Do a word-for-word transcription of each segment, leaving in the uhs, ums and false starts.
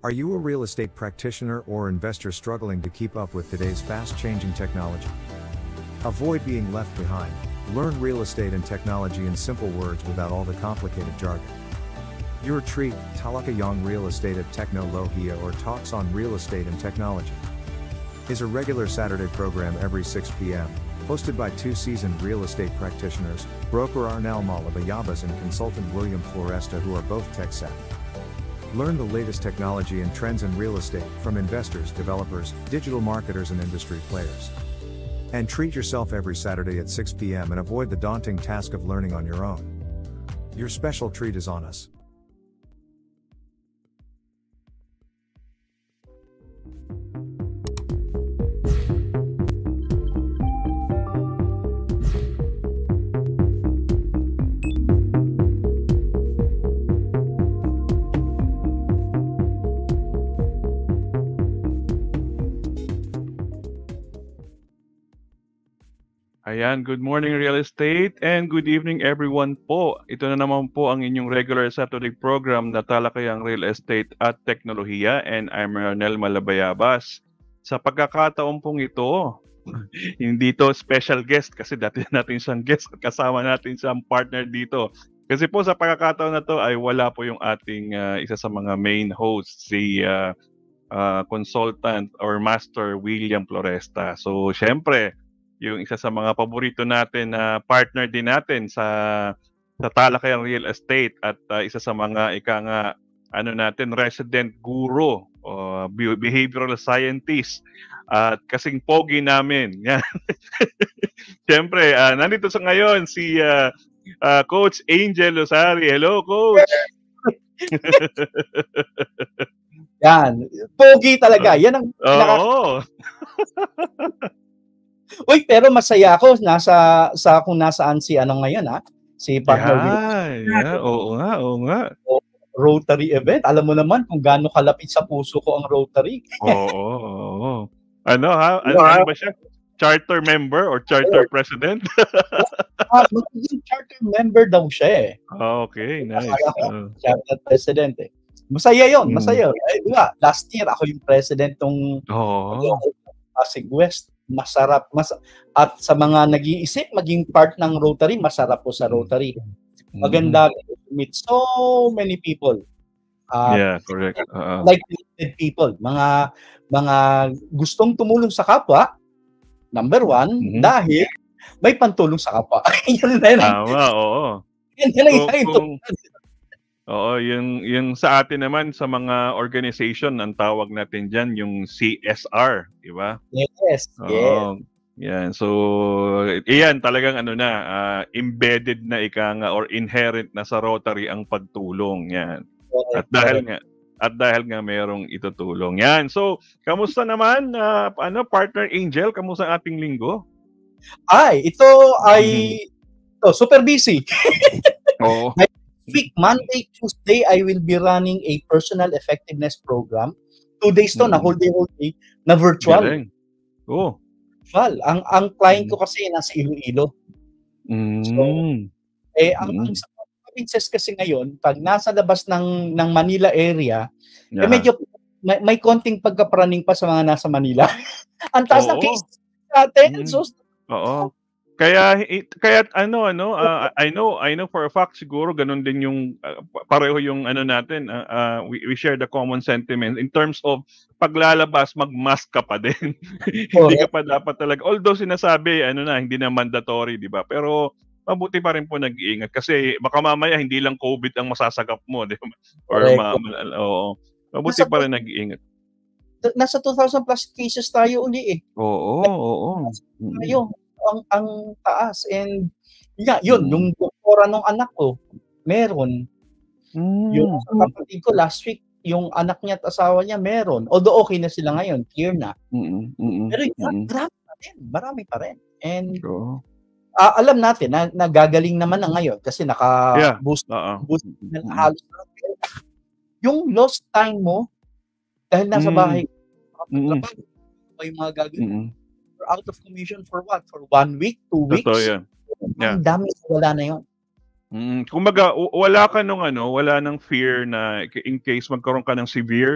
Are you a real estate practitioner or investor struggling to keep up with today's fast-changing technology? Avoid being left behind. Learn real estate and technology in simple words without all the complicated jargon. Your treat, Talakayong Real Estate at Technolohiya, or Talks on Real Estate and Technology, is a regular Saturday program every six p m, hosted by two seasoned real estate practitioners, broker Arnel Malabayabas and consultant William Floresta, who are both tech-savvy. Learn the latest technology and trends in real estate from investors, developers, digital marketers and industry players. And treat yourself every Saturday at six p m and avoid the daunting task of learning on your own. Your special treat is on us. Ayan, good morning real estate and good evening everyone po. Ito na naman po ang inyong regular Saturday program na Talakayang Real Estate at Teknolohiya, and I'm Arnel Malabayabas. Sa pagkakataon pong ito, hindi to special guest kasi dati natin siyang guest at kasama natin siyang partner dito. Kasi po sa pagkakataon na to ay wala po yung ating uh, isa sa mga main host, si uh, uh, consultant or master William Floresta. So syempre, yung isa sa mga paborito natin na uh, partner din natin sa sa Talakayang Real Estate at uh, isa sa mga ika nga ano natin resident guru o uh, behavioral scientist at uh, kasing pogi namin. Yan. Siyempre, uh, nandito sa ngayon si uh, uh, Coach Angel Losari. Hello, Coach. Yan. Pogi talaga. Yan ang Oo. Oh. Uy, pero masaya ako nasa sa kung nasaan si ano ngayon ha. Si partner yeah, yeah, oo nga, oo nga. Rotary event. Alam mo naman kung gaano kalapit sa puso ko ang Rotary. Oo, oo, oo. Ano ha? Ano, ano ba siya? Charter member or charter president? Ah, magiging charter member daw siya eh. Okay, nice. Uh, charter president eh. Masaya 'yon, masaya. Hmm. Eh, diba, last year ako yung president ng oh. Pasig West. Masarap mas at sa mga nag-iisip maging part ng Rotary, masarap po sa Rotary. Maganda mm-hmm. meet so many people. Uh, yeah, correct. Uh-uh. Like-minded people, mga mga gustong tumulong sa kapwa. Number one, mm-hmm. dahil may pantulong sa kapwa. Yan na yun. Tama, oo. Yan na lang ito. Oo, yung, yung sa atin naman, sa mga organization, ang tawag natin dyan, yung C S R, di ba? Yes, Oo, yes. Yan, so, iyan talagang ano na, uh, embedded na ika nga or inherent na sa Rotary ang pagtulong, yan. At dahil nga, at dahil nga mayroong itutulong. Yan, so, kamusta naman, uh, ano, partner Angel, kamusta ang ating linggo? Ay, ito ay, ito, super busy. Oo. Week, Monday, Tuesday, I will be running a personal effectiveness program. Two days to, mm. na whole day, whole day, na virtual. Oh. Virtual. Ang, ang client mm. ko kasi nasa Iloilo. Mm. So, eh, ang, mm. ang sa provinces kasi ngayon, pag nasa labas ng, ng Manila area, yeah. eh, medyo may, may konting pagkapraning pa sa mga nasa Manila. Ang taas ng case natin. Mm. So, oo. Kaya kaya ano ano uh, I know I know for a fact siguro ganun din yung uh, pareho yung ano natin uh, uh, we, we share the common sentiment in terms of paglalabas mag-mask ka pa din. Hindi ka pa dapat talaga, although sinasabi ano na hindi na mandatory, di ba? Pero mabuti pa rin po nag-iingat kasi baka mamaya hindi lang COVID ang masasagap mo, di ba? Or ma, ma, oo. Mabuti pa rin nag-iingat. Nasa two thousand plus cases tayo uli eh. Oo, oo. Tayo. ang ang taas, and yeah, yun, mm. yung doktora ng anak ko meron, mm. yung kapatid ko last week, yung anak niya at asawa niya meron, although okay na sila ngayon, clear na, mm. Mm. pero yun, mm. marami pa rin marami pa rin, and sure. uh, alam natin na nagagaling naman na ngayon kasi naka yeah. boost, uh-uh. boost mm. halos yung lost time mo dahil nasa mm. bahay mm. may mga gagawin mm. Mm-hmm. out of commission for what? For one week, two weeks? Totoo yan. Yeah. Ang dami, wala na yun. Mm, kumbaga, wala ka nung ano, wala nang fear na in case magkaroon ka ng severe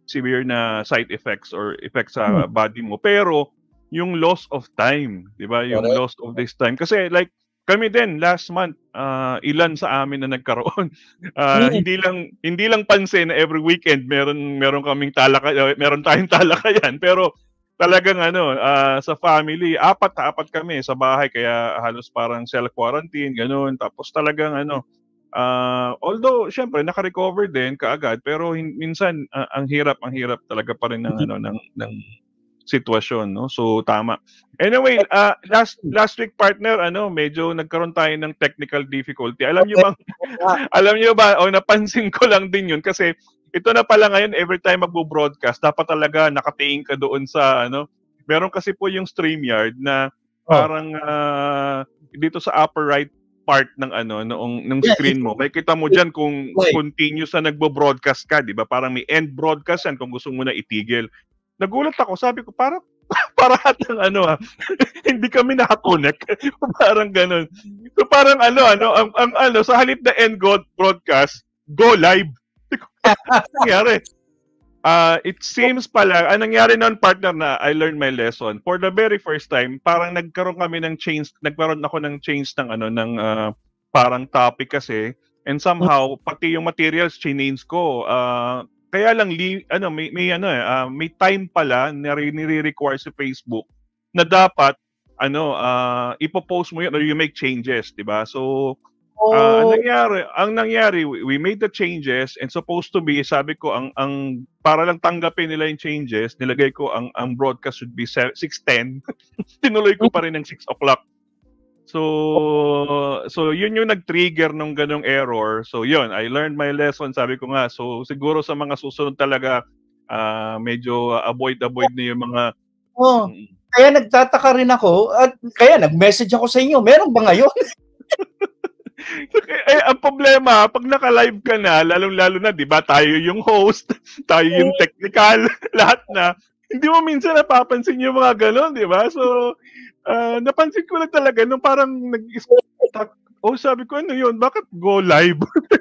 severe na side effects or effects sa body mo. Pero yung loss of time, 'di ba? Yung Correct. loss of this time kasi like kami din last month, uh, ilan sa amin na nagkaroon. Uh, Mm. hindi lang hindi lang pansin na every weekend meron meron kaming talakay, uh, meron tayong talakayan, pero talagang ano, uh, sa family, apat na apat kami sa bahay kaya halos parang self-quarantine, gano'n. Tapos talagang ano, uh, although syempre naka-recover din kaagad, pero hin- minsan uh, ang hirap, ang hirap talaga pa rin ng ano ng ng sitwasyon, no? So tama. Anyway, uh, last last week partner, ano, medyo nagkaroon tayo ng technical difficulty. Alam niyo Okay. bang alam niyo ba, o napansin ko lang din 'yun kasi ito na pala ngayon every time magbo-broadcast dapat talaga nakatingin ka doon sa ano. Meron kasi po yung StreamYard na Oh. parang uh, dito sa upper right part ng ano noong ng Yeah, screen mo. Makikita mo diyan kung Right. continuous na nagbo-broadcast ka, 'di ba? Parang may end broadcast yan kung gusto mo na itigil. Nagulat ako, sabi ko parang para atang ano ah, hindi kami naka-connect. Parang gano'n. So parang ano ano ang, ang ano sa halip na end god broadcast, go live. Ano nangyari? Uh, it seems pala, ang nangyari noon partner na I learned my lesson. For the very first time, parang nagkaroon kami ng change, nagkaroon ako ng change ng ano ng uh, parang topic kasi, and somehow pati yung materials change ko. Uh, kaya lang li, ano may may ano eh, uh, may time pala na nire-require sa Facebook na dapat ano uh, ipo-post mo yun or you make changes, 'di ba? So Uh, ang Oh. nangyari, ang nangyari, we, we made the changes and supposed to be, sabi ko, ang ang para lang tanggapin nila yung changes, nilagay ko ang ang broadcast should be six ten. Tinuloy ko pa rin ng six o'clock. So, so yun yung nag-trigger ng ganong error. So yun, I learned my lesson, sabi ko nga. So siguro sa mga susunod talaga, uh, medyo avoid-avoid na yung mga... Oh, mm. Kaya nagtataka rin ako at kaya nag-message ako sa inyo. Meron ba ngayon? Eh, ang problema, pag naka-live ka na, lalong-lalo na, di ba, tayo yung host, tayo yung technical, lahat na, hindi mo minsan napapansin yung mga gano'n, di ba? So, uh, napansin ko lang talaga, nung parang nag oh, sabi ko, ano yun, bakit go live?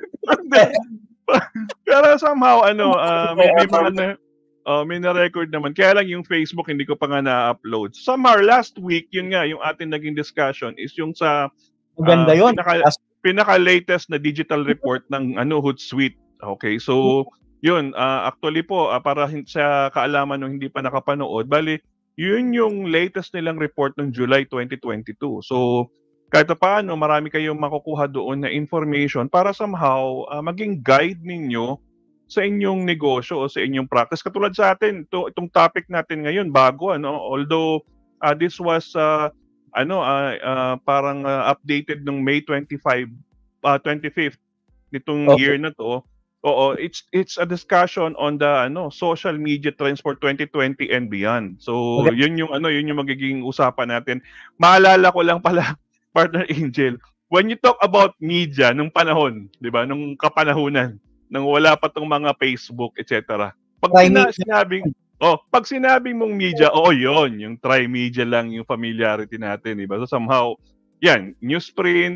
Pero somehow, ano, uh, may, may mga na, uh, may na-record naman. Kaya lang yung Facebook, hindi ko pa nga na-upload. Somehow, last week, yun nga, yung ating naging discussion is yung sa Maganda uh, yun. pinaka, pinaka-latest na digital report ng ano Hootsuite. Okay, so yun, uh, actually po, uh, para sa kaalaman ng hindi pa nakapanood, bali, yun yung latest nilang report ng July twenty twenty-two. So, kahit paano, marami kayong makukuha doon na information para somehow uh, maging guide ninyo sa inyong negosyo o sa inyong practice. Katulad sa atin, ito, itong topic natin ngayon, bago, ano, although uh, this was... Uh, ano uh, uh, parang uh, updated nung May twenty-fifth, uh, twenty-fifth nitong Okay. year na to. Oo, it's it's a discussion on the ano social media trends for twenty twenty and beyond. So, Okay. yun yung ano, yun yung magiging usapan natin. Maalala ko lang pala, partner Angel, when you talk about media nung panahon, 'di ba? Nung kapanahunan, nang wala pa tong mga Facebook, et cetera. Pag sina- sinabing Oh, pag sinabing mong media, oo, yon, yung tri-media lang yung familiarity natin, di ba? So somehow, yan, newsprint,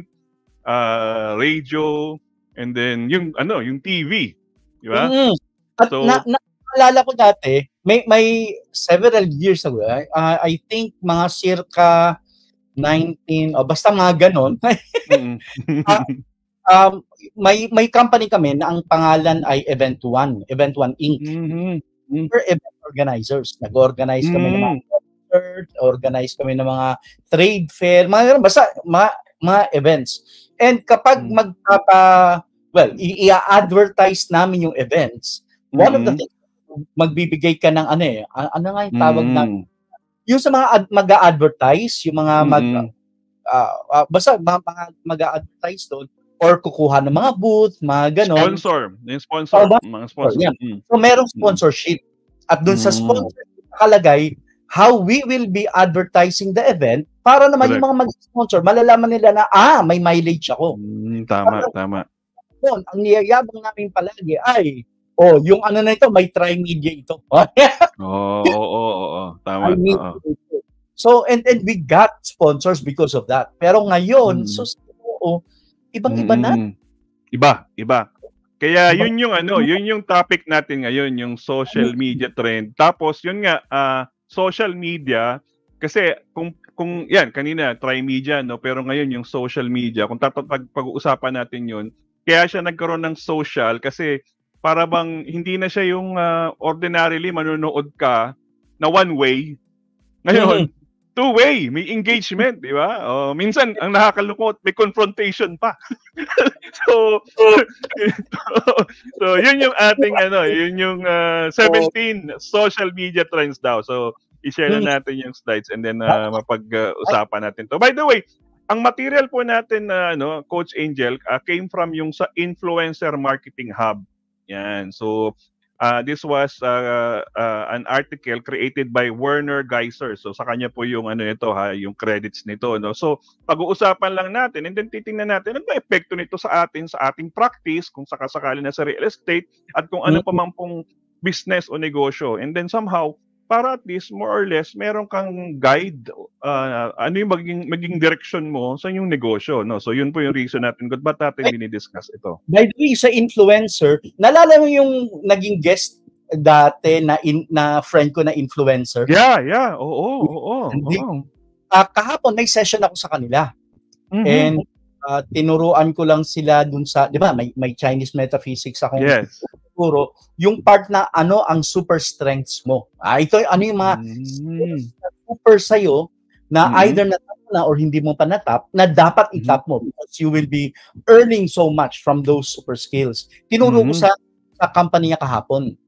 uh, radio, and then yung ano, yung T V, di ba? Mm-hmm. At so, na, na naalala ko dati, may may several years ago, uh, I think mga circa nineteen o oh, basta mga ganon. uh, um, may may company kami na ang pangalan ay Event One, Event One Incorporated. Mm-hmm. We're event organizers. Nag-organize kami mm-hmm. ng mga concert, organize kami ng mga trade fair, mga ganun, basta mga, mga events. And kapag mm-hmm. magpapa, well, i-advertise namin yung events, mm-hmm. one of the things, magbibigay ka ng ano eh, ano nga yung tawag mm-hmm. na, yung sa mga ad- mag-a-advertise, yung mga mag, mm-hmm. uh, uh, basta mga, mga mag-a-advertise doon, or kukuha ng mga booth, mga ganon. Sponsor. Yung sponsor. Oh, mga sponsor. Yeah. Mm. So, merong sponsorship. At dun mm. sa sponsorship, nakalagay how we will be advertising the event para naman Correct. Yung mga mag-sponsor, malalaman nila na, ah, may mileage ako. Mm, tama, para, tama. Yun, ang niyayabang namin palagi ay, oh, yung ano na ito, may tri-media ito. Oo, oo, oo, oo. Tama. So, and, and we got sponsors because of that. Pero ngayon, mm. so, oh, ibang-iba na. Mm. Iba, iba. Kaya yun yung ano, yun yung topic natin ngayon, yung social media trend. Tapos yun nga, uh, social media, kasi kung kung yan kanina try media no, pero ngayon yung social media, kung tatapag pag-uusapan natin yun, kaya siya nagkaroon ng social kasi para bang hindi na siya yung uh, ordinarily manonood ka na one way. Ngayon, two way, may engagement, di ba? Oh, minsan ang nakakalungkot, may confrontation pa. so so yun yung ating ano, yun yung uh, seventeen social media trends daw. So i-share na natin yung slides and then uh, mapag-usapan natin to. By the way, ang material po natin na uh, ano, Coach Angel uh, came from yung sa Influencer Marketing Hub. Yan. So Uh, this was uh, uh, an article created by WERNER GEYSER. So sa kanya po yung ano nito ha, yung credits nito no. So pag-uusapan lang natin and then titingnan natin ano ba epekto nito sa atin sa ating practice kung sakasakali na sa real estate at kung ano pa man pong business o negosyo. And then somehow para at least more or less meron kang guide uh, ano yung maging maging direction mo sa yung negosyo no. So yun po yung reason natin kung ba't natin dinidiscuss ito. By the way, sa influencer, naalala mo yung naging guest dati na in, na friend ko na influencer? Yeah, yeah. Oo, oo, oo. Uh, kahapon may session ako sa kanila. Mm-hmm. And uh, tinuruan ko lang sila dun sa, 'di ba, may may Chinese metaphysics akong yes. Puro, yung part na ano ang super strengths mo. Ah, ito ano yung mga mm. super sa'yo na mm. either natap na or hindi mo pa natap na dapat itap mo because you will be earning so much from those super skills. Tinuro mm. ko sa, sa company niya kahapon.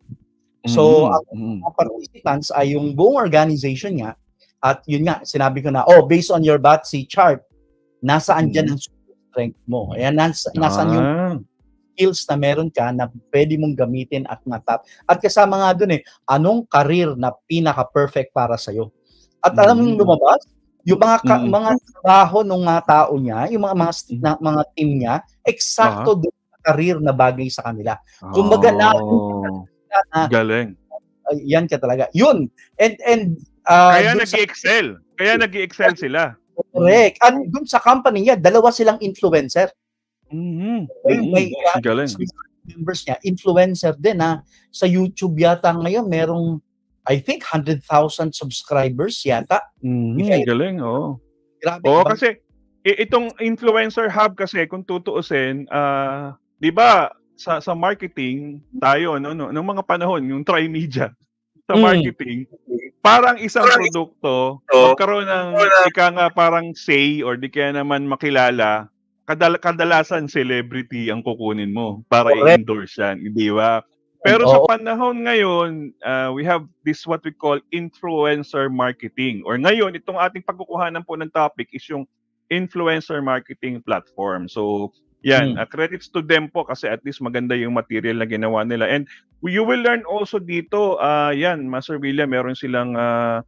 So, mm. ang participants ay yung buong organization niya at yun nga, sinabi ko na, oh, based on your B A T C chart, nasaan mm. dyan ang super strength mo. Ayan, nas, nasaan ah. yung skills na meron ka na pwede mong gamitin at matap. At kasama nga dun eh, anong career na pinaka-perfect para sa'yo. At alam mo mm. lumabas, yung mga ka, mm. mga trabaho ng mga tao niya, yung mga mga, na, mga team niya, eksakto uh-huh. doon sa career na bagay sa kanila. Kumbaga na, oh. na galing. Uh, yan ka talaga. Yun. And, and, uh, kaya nag-i-excel. Sa, kaya nag-i-excel sila. Correct. At dun sa company niya, dalawa silang influencer. Mm-hmm. May, may uh, members niya, influencer din ha. Sa YouTube yata ngayon, merong, I think, one hundred thousand subscribers yata. Mm-hmm. Okay. Galing, oo. Oh. Grabe. Oo, oh, kasi, itong influencer hub kasi, kung tutuusin, uh, di ba, sa sa marketing, tayo, no, no, nung mga panahon, yung tri-media, sa mm. marketing, parang isang produkto, magkaroon ng, ika nga parang say, or di kaya naman makilala, Kadal kadalasan celebrity ang kukunin mo para i-endorse yan, di ba? Pero sa panahon ngayon, uh, we have this what we call influencer marketing. Or ngayon, itong ating pagkukuhanan po ng topic is yung influencer marketing platform. So, yan, hmm. uh, credits to them po kasi at least maganda yung material na ginawa nila. And you will learn also dito, uh, yan, Master William, meron silang uh,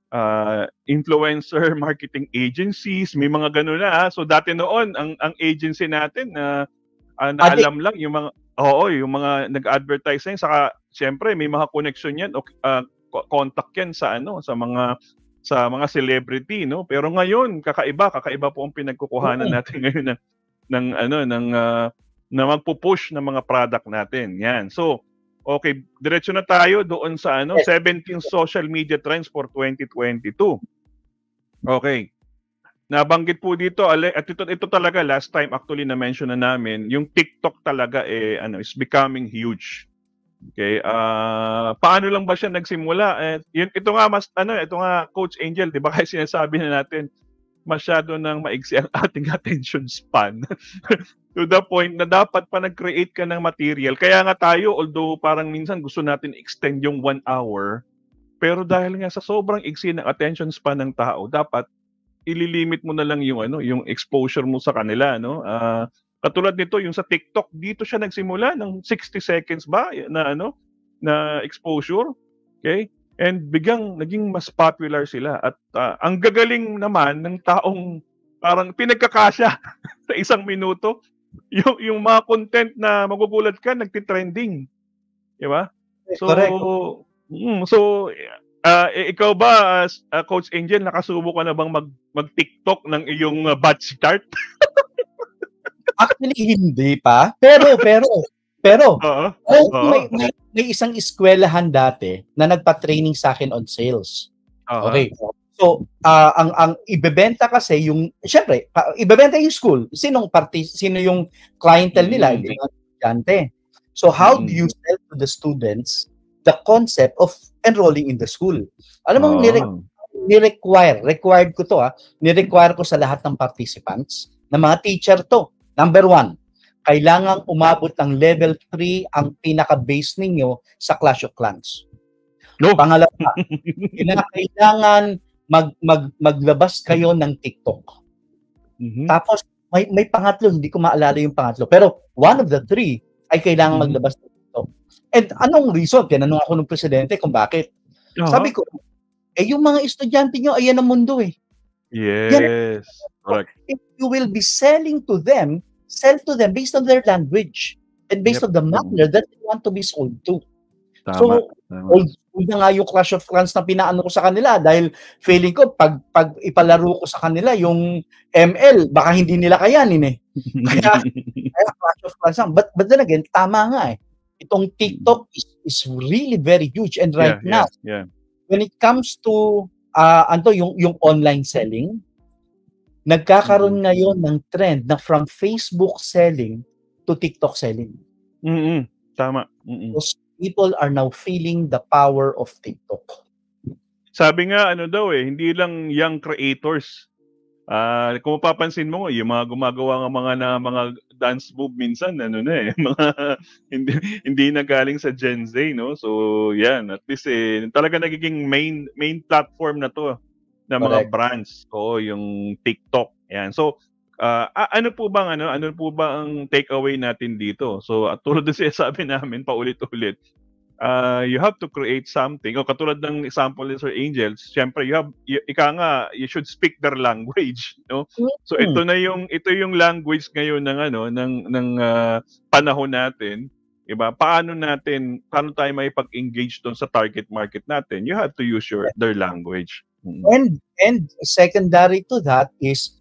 uh, influencer marketing agencies, may mga gano'n na. Ha? So dati noon, ang ang agency natin na uh, uh, naalam lang yung mga, oo, yung mga nag-advertise na yun. Saka, siyempre, may mga connection yan, o uh, contact yan sa ano, sa mga sa mga celebrity, no? Pero ngayon, kakaiba, kakaiba po ang pinagkukuhanan natin ngayon ng ng ano ng uh, na magpo-push ng mga product natin. Yan. So, okay, diretso na tayo doon sa ano, seventeen social media trends for twenty twenty-two. Okay. Nabanggit po dito, at ito, ito talaga last time actually na mention na namin, yung TikTok talaga eh ano, is becoming huge. Okay, uh, paano lang ba siya nagsimula? Eh, yun, ito nga mas ano, ito nga Coach Angel, 'di ba? Kasi sinasabi na natin masyado nang maigsi ang ating attention span. To the point na dapat pa nag-create ka ng material. Kaya nga tayo, although parang minsan gusto natin extend yung one hour, pero dahil nga sa sobrang iksi ng attention span ng tao, dapat ililimit mo na lang yung ano, yung exposure mo sa kanila, no? Uh, katulad nito, yung sa TikTok, dito siya nagsimula ng sixty seconds ba na ano, na exposure. Okay? And biglang naging mas popular sila at uh, ang gagaling naman ng taong parang pinagkakasya sa isang minuto. Yung, yung mga content na magugulat ka, nagtitrending. Di ba? So, mm, so uh, ikaw ba, uh, Coach Angel, nakasubo ka na bang mag, mag-TikTok ng iyong uh, batch chart? Actually, hindi pa. Pero, pero, Pero, Oo, may, oo. may, may, may isang eskwelahan dati na nagpa-training sa akin on sales. Oo. Okay. So, uh, ang ang ibebenta kasi yung syempre, pa, ibebenta yung school. Sinong party, sino yung clientele nila? Mm. Hindi mga estudyante. So, how Mm. do you sell to the students the concept of enrolling in the school? Alam mo, Oh. nire- ni-require, required ko to ah, ni-require ko sa lahat ng participants na mga teacher to. Number one, kailangang umabot ng level three ang pinaka-base ninyo sa Clash of Clans. No. Pangalawa, kailangan mag, mag, maglabas kayo ng TikTok. Mm-hmm. Tapos, may, may pangatlo, hindi ko maalala yung pangatlo. Pero one of the three ay kailangan mm-hmm. maglabas ng TikTok. And anong reason? Tinanong ako ng presidente kung bakit. Uh-huh. Sabi ko, eh yung mga estudyante nyo, ayan ang mundo eh. Yes. Correct. If you will be selling to them, sell to them based on their language and based yep. on the manner that they want to be sold to. Tama, so, tama. old school na nga yung Clash of Clans na pinaano ko sa kanila dahil feeling ko pag, pag ipalaro ko sa kanila yung M L, baka hindi nila kayanin eh. Kaya, kaya Clash of Clans lang. But, but then again, tama nga eh. Itong TikTok is, is really very huge and right yeah, now, yeah, yeah. when it comes to uh, anto, yung, yung online selling, nagkakaroon mm-hmm. ngayon ng trend na from Facebook selling to TikTok selling. Mm-hmm. Tama. Mm-hmm. Because people are now feeling the power of TikTok. Sabi nga, ano daw eh, hindi lang young creators. Uh, kung mapapansin mo, yung mga gumagawa ng mga na mga dance move minsan, ano na eh, mga hindi, hindi na galing sa Gen Z, no? So, yan, at least eh, talaga nagiging main main platform na to na mga Correct. Brands. Oo, yung TikTok. Yan. So, uh, ano po bang ano, ano po ba ang takeaway natin dito? So, at tulad din siya sabi namin paulit-ulit, uh, you have to create something. O katulad ng example ni Sir Angel, syempre you have you, ika nga, you should speak their language, no? So ito na yung ito yung language ngayon ng ano ng ng uh, panahon natin. Diba? Paano natin paano tayo maipag-engage doon sa target market natin? You have to use your their language. Mm-hmm. And and secondary to that is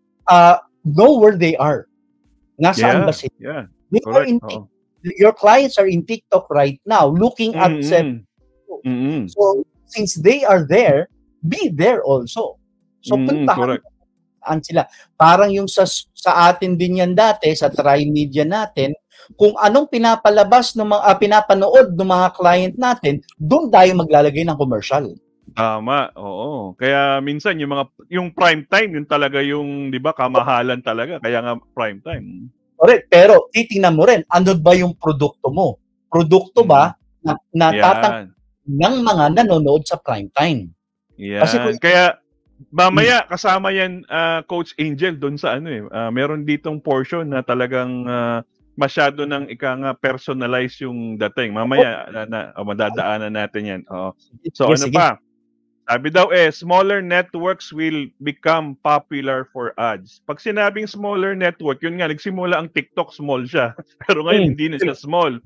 uh know where they are. Nasaan yeah, ba sila? Yeah. They are in oh. Your clients are in TikTok right now looking at mm-hmm. them. Mm-hmm. So since they are there, be there also. So mm-hmm. puntahan sila. Parang yung sa sa atin din yan dati sa tri-media natin, kung anong pinapalabas ng mga uh, pinapanood ng mga client natin, doon tayo maglalagay ng commercial. Tama, oo. Kaya minsan yung mga yung prime time yung talaga yung 'di ba kamahalan talaga kaya nga prime time. Correct. Pero titingnan mo rin, ano ba yung produkto mo? Produkto ba na natatang ng mga nanonood sa prime time? Yan. Kasi kung, kaya mamaya kasama yan uh, Coach Angel doon sa ano eh. Uh, meron ditong portion na talagang uh, masyado ng ika nga personalize yung dating. Mamaya na, na oh, madadaanan natin yan. Oh. So yes, ano sige. Pa? Sabi daw eh, smaller networks will become popular for ads. Pag sinabing smaller network, yun nga, nagsimula ang TikTok, small siya. Pero ngayon, mm. hindi na siya small.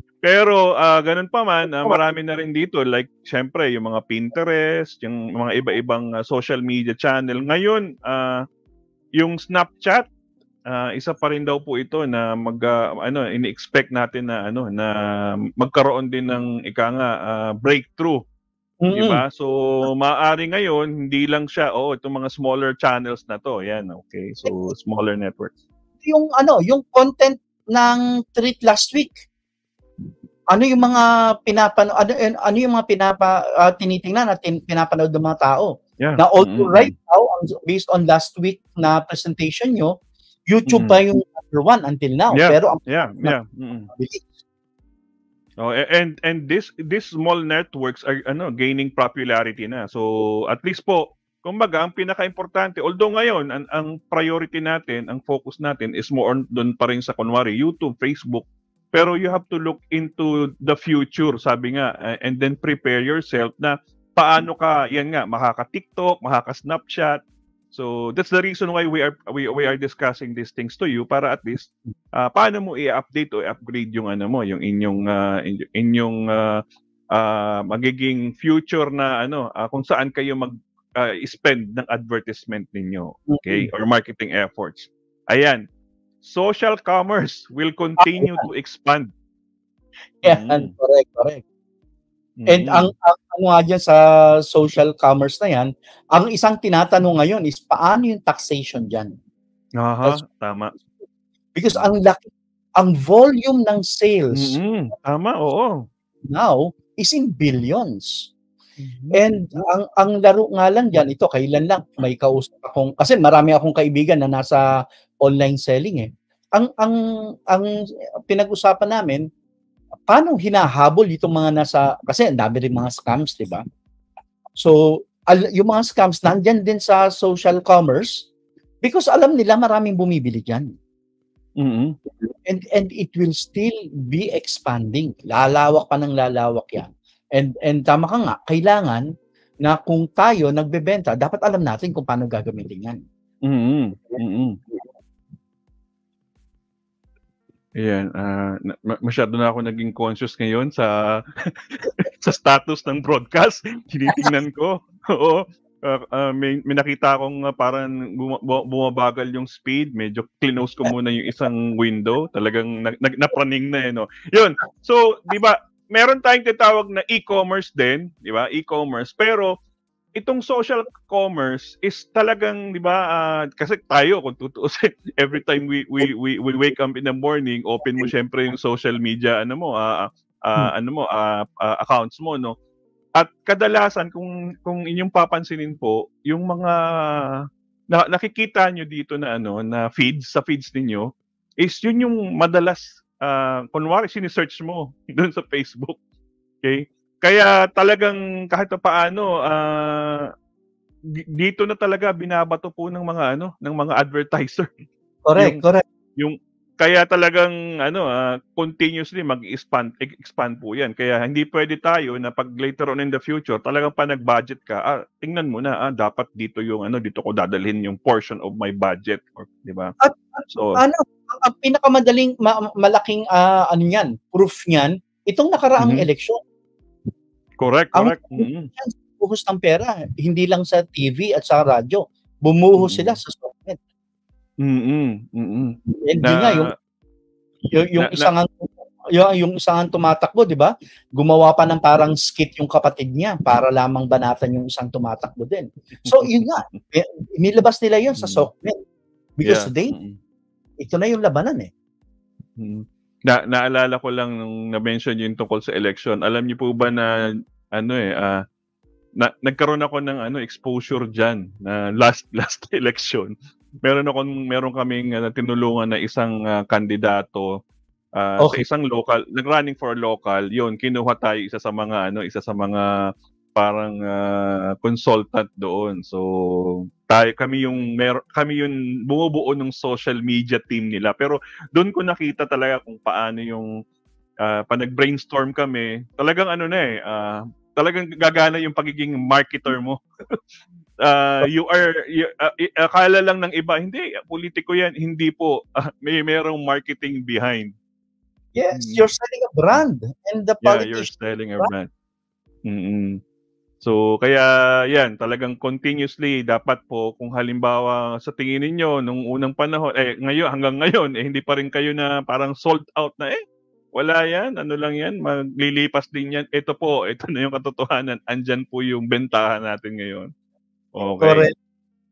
Pero uh, ganun pa man, uh, marami na rin dito. Like, syempre, yung mga Pinterest, yung mga iba-ibang uh, social media channel. Ngayon, uh, yung Snapchat, uh, isa pa rin daw po ito na mag, uh, ano, ini-expect natin na, ano, na magkaroon din ng, ika nga, uh, breakthrough. Mm-hmm. Diba? So, maaari ngayon, hindi lang siya, oh, itong mga smaller channels na to. Yan, okay. So, smaller networks. Yung, ano, yung content ng treat last week, ano yung mga pinapano, ano, ano yung mga pinapa, uh, tinitingnan at tin, pinapanood ng mga tao? Yeah. Na although mm-hmm. right now, based on last week na presentation nyo, YouTube mm-hmm. pa yung number one until now. Yeah. Pero ang yeah, yeah. Mm-hmm. Oh, and and this these small networks are ano gaining popularity na. So at least po, kumbaga ang pinaka-importante, although ngayon ang, ang priority natin, ang focus natin is more on doon pa rin sa kunwari YouTube, Facebook, pero you have to look into the future, sabi nga, uh, and then prepare yourself na paano ka yan nga makaka-TikTok, makaka-Snapchat. So that's the reason why we are we, we are discussing these things to you para at least uh, paano mo i-update o i-upgrade yung ano mo, yung inyong uh, inyong uh, uh, magiging future na ano uh, kung saan kayo mag uh, spend ng advertisement ninyo, okay, or marketing efforts. Ayan. Social commerce will continue to expand. Yan, Mm. correct, correct. And ang Mm. ang ano nga diyan sa social commerce na 'yan, ang isang tinatanong ngayon is paano yung taxation diyan? That's Aha, tama. because Mm. ang laki ang volume ng sales Mm, tama, oo. now is in billions. Mhm. And ang ang laro nga lang diyan, ito kailan lang may kausap akong kasi marami akong kaibigan na nasa online selling, eh. Ang ang ang pinag-usapan namin, paano hinahabol itong mga nasa kasi ang dami ring mga scams, 'di ba? So, al yung mga scams nandiyan din sa social commerce because alam nila maraming bumibili diyan. Mm. And and it will still be expanding. Lalawak pa ng lalawak 'yan. And and tama ka nga, kailangan na kung tayo nagbebenta, dapat alam natin kung paano gagamitin 'yan. Mm, mm. Ayan, ah, na ma masyado na ako naging conscious ngayon sa sa status ng broadcast. Tinitingnan ko, oo. Ah, ah, may may nakita akong ah, parang buma bu bumabagal yung speed, medyo clinose ko muna yung isang window, talagang nag nag napraning na, eh, 'no. Yun, so 'di ba, meron tayong tinatawag na e-commerce din, 'di ba, e-commerce, pero itong social commerce is talagang 'di ba, ah, kasi tayo kung tutuusin every time we we we we wake up in the morning, open mo siyempre yung social media ano mo, ah, Hmm. ah, ano mo, ah, ah, accounts mo 'no. At kadalasan kung kung inyong papansinin po, yung mga na nakikita niyo dito na ano, na feeds, sa feeds ninyo is yun yung madalas, ah, kunwari sine-search mo dun sa Facebook, okey? Kaya talagang kahit papaano, ah, di dito na talaga binabato po ng mga ano, ng mga advertiser Correct, yung correct. yung kaya talagang ano, ah, continuously mag-e-expand e-expand po 'yan. Kaya hindi puwede tayo na 'pag later on in the future talagang 'pag nag-budget ka, ah, tingnan mo na, ah, dapat dito yung ano, dito ko dadalhin yung portion of my budget or 'di ba? At at So ano, ang ang pinakamadaling ma malaking, ah, ano niyan, proof niyan, itong nakaraang mhm, eleksyon. correct, Ang correct, mm. buhos ng pera, hindi lang sa T V at sa radyo, bumuhos sila Mm. sa SOCMED. Mm, mm. And Na yun nga, yung yung yung na na isang ngang yung yung isa ngang tumatakbo, 'di ba? Gumawa pa ng parang skit yung kapatid niya para lamang banatan yung isang tumatakbo din. So yun nga, eh, inilabas nila yun sa Mm. SOCMED because Yeah, they mm. ito na yung labanan, eh. Mm. Na naalala ko lang nung na-mention yung tungkol sa election. Alam niyo po ba na ano, eh, ah, na nagkaroon ako ng ano, exposure diyan na last last election. Meron akong meron kaming, ah, tinulungan na isang, ah, kandidato, ah, sa Okey, isang local nag-running for local. Yun, kinuha tayo isa sa mga ano, isa sa mga parang, ah, consultant doon. So, tayo kami yung mer kami yung bumubuo ng social media team nila. Pero dun ko nakita talaga kung paano yung, ah, 'pag nag-brainstorm kami, talagang ano na, eh, ah, talagang gagana yung pagiging marketer mo. Ah, you are yu ah, i akala lang ng iba, "Hindi, pulitiko 'yan." Hindi po, ah, may merong marketing behind. yes, Mm. you're selling a brand and the Yeah, you're politician selling a brand. Mm. So, kaya 'yan, talagang continuously dapat po kung halimbawa sa tingin ninyo nung unang panahon, eh, ngayon hanggang ngayon, eh, hindi pa rin kayo na parang sold out na, "Eh, wala 'yan, ano lang 'yan, maglilipas din 'yan." Ito po, ito na yung katotohanan, andiyan po yung bentahan natin ngayon. Okey. correct.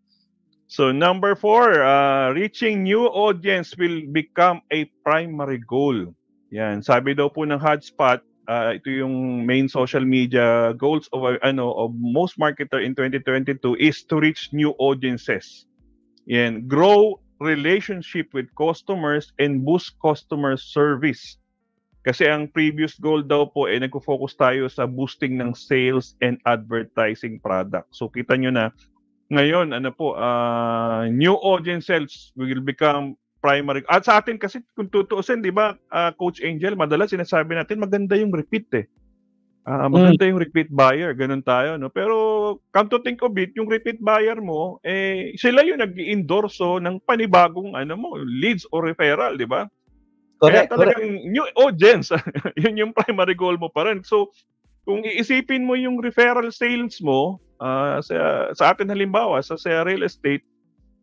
So number four, uh, reaching new audience will become a primary goal. Yan, sabi daw po ng Hotspot, ah, ito yung main social media goals of a- ano of most marketer in twenty twenty-two is to reach new audiences. Yan, grow relationship with customers and boost customer service. Kasi ang previous goal daw po ay eh, nagfo-focus tayo sa boosting ng sales and advertising product. So kita nyo na ngayon ano po, ah, new audiences will become primary at sa atin kasi kung tutuusin 'di ba, ah, Coach Angel, madalas sinasabi natin maganda yung repeat, eh. Ah, Hmm, maganda yung repeat buyer, gano'n tayo 'no. Pero come to think of it, yung repeat buyer mo, eh, sila yung nag-i-endorso ng panibagong ano mo, leads or referral, 'di ba? Kaya correct, correct. talagang new audience, yun yung primary goal mo pa rin. So, kung iisipin mo yung referral sales mo, ah, sa sa atin halimbawa sa sa real estate,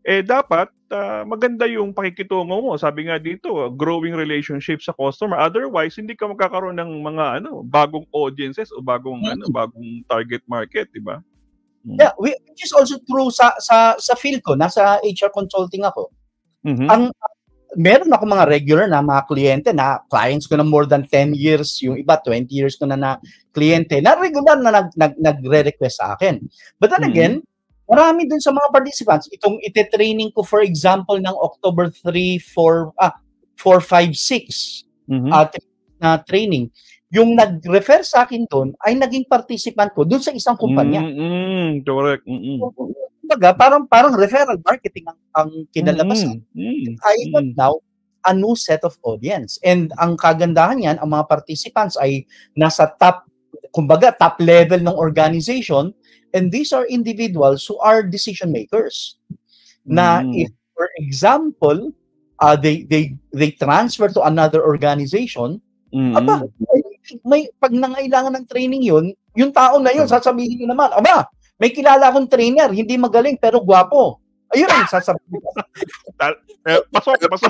eh dapat uh, maganda yung pakikitungo mo. Sabi nga dito, uh, growing relationship sa customer. Otherwise, hindi ka magkakaroon ng mga ano, bagong audiences o bagong ano, Mm. bagong target market, di ba? Mm. Yeah, whi which is also true sa sa sa field ko, nasa H R consulting ako. Mhm. Ang meron ako mga regular na mga kliyente na clients ko na more than ten years, yung iba twenty years ko na na kliyente na regular na nag, nag nagre-request sa akin. But then Mhm. again, marami dun sa mga participants, itong ite-training ko for example ng October three, four, ah, four, five, six Mhm. at na training, yung nag-refer sa akin doon ay naging participant ko doon sa isang kumpanya. Mm, correct. Mm. Kumbaga, parang parang referral marketing ang, ang kinalabasan. Mm. I have Mm. now a new set of audience. And ang kagandahan yan, ang mga participants ay nasa top, kumbaga top level ng organization, and these are individuals who are decision makers. Na Mm. if, for example, uh, they they they transfer to another organization, Mm. aba, may, may pag nangailangan ng training yun, yung tao na yun, sasabihin nyo naman, aba, may kilala akong trainer, hindi magaling pero gwapo. Ayun ang sasabihin. Eh, pasok, pasok.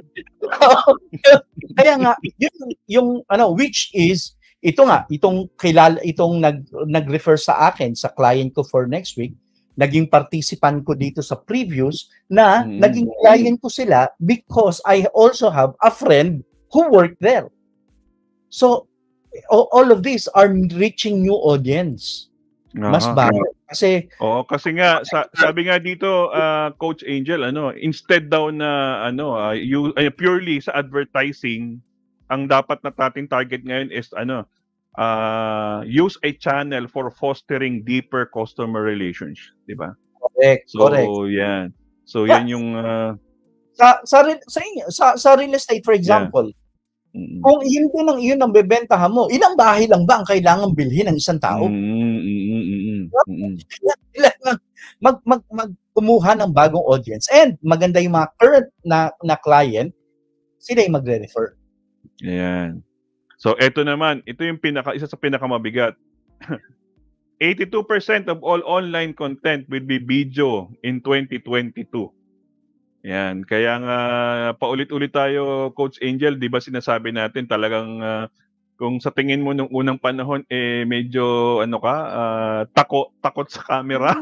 Kaya nga, yun, yung ano, which is, ito nga, itong kilala, itong nag, nag-refer sa akin, sa client ko for next week, naging participant ko dito sa previous, na Mm. naging client ko sila because I also have a friend who worked there. So, all of these are reaching new audience. Mas Aha. bago. Kasi, Oo, kasi nga sa, sabi nga dito uh, Coach Angel, ano, instead daw na ano, uh, you, uh, purely sa advertising, ang dapat na ating target ngayon is ano, uh, use a channel for fostering deeper customer relations, di ba? correct, So, correct. yan. So, yan yung uh, Sa sa re- sa, inyo, sa sa real estate for example, mm. kung yun din ang iyon ang bebentahan mo, ilang bahay lang ba ang kailangang bilhin ng isang tao? Mm, mm, mm, mm, mm. Kailangan mag mag mag kumuha ng bagong audience, and maganda yung mga current na na client, sila yung magre-refer. Ayan. So, eto naman, ito yung pinaka isa sa pinakamabigat. eighty-two percent of all online content will be video in twenty twenty-two. Yan. Kaya nga, paulit-ulit tayo, Coach Angel, di ba sinasabi natin talagang uh, kung sa tingin mo nung unang panahon, eh medyo ano ka, uh, tako, takot sa camera.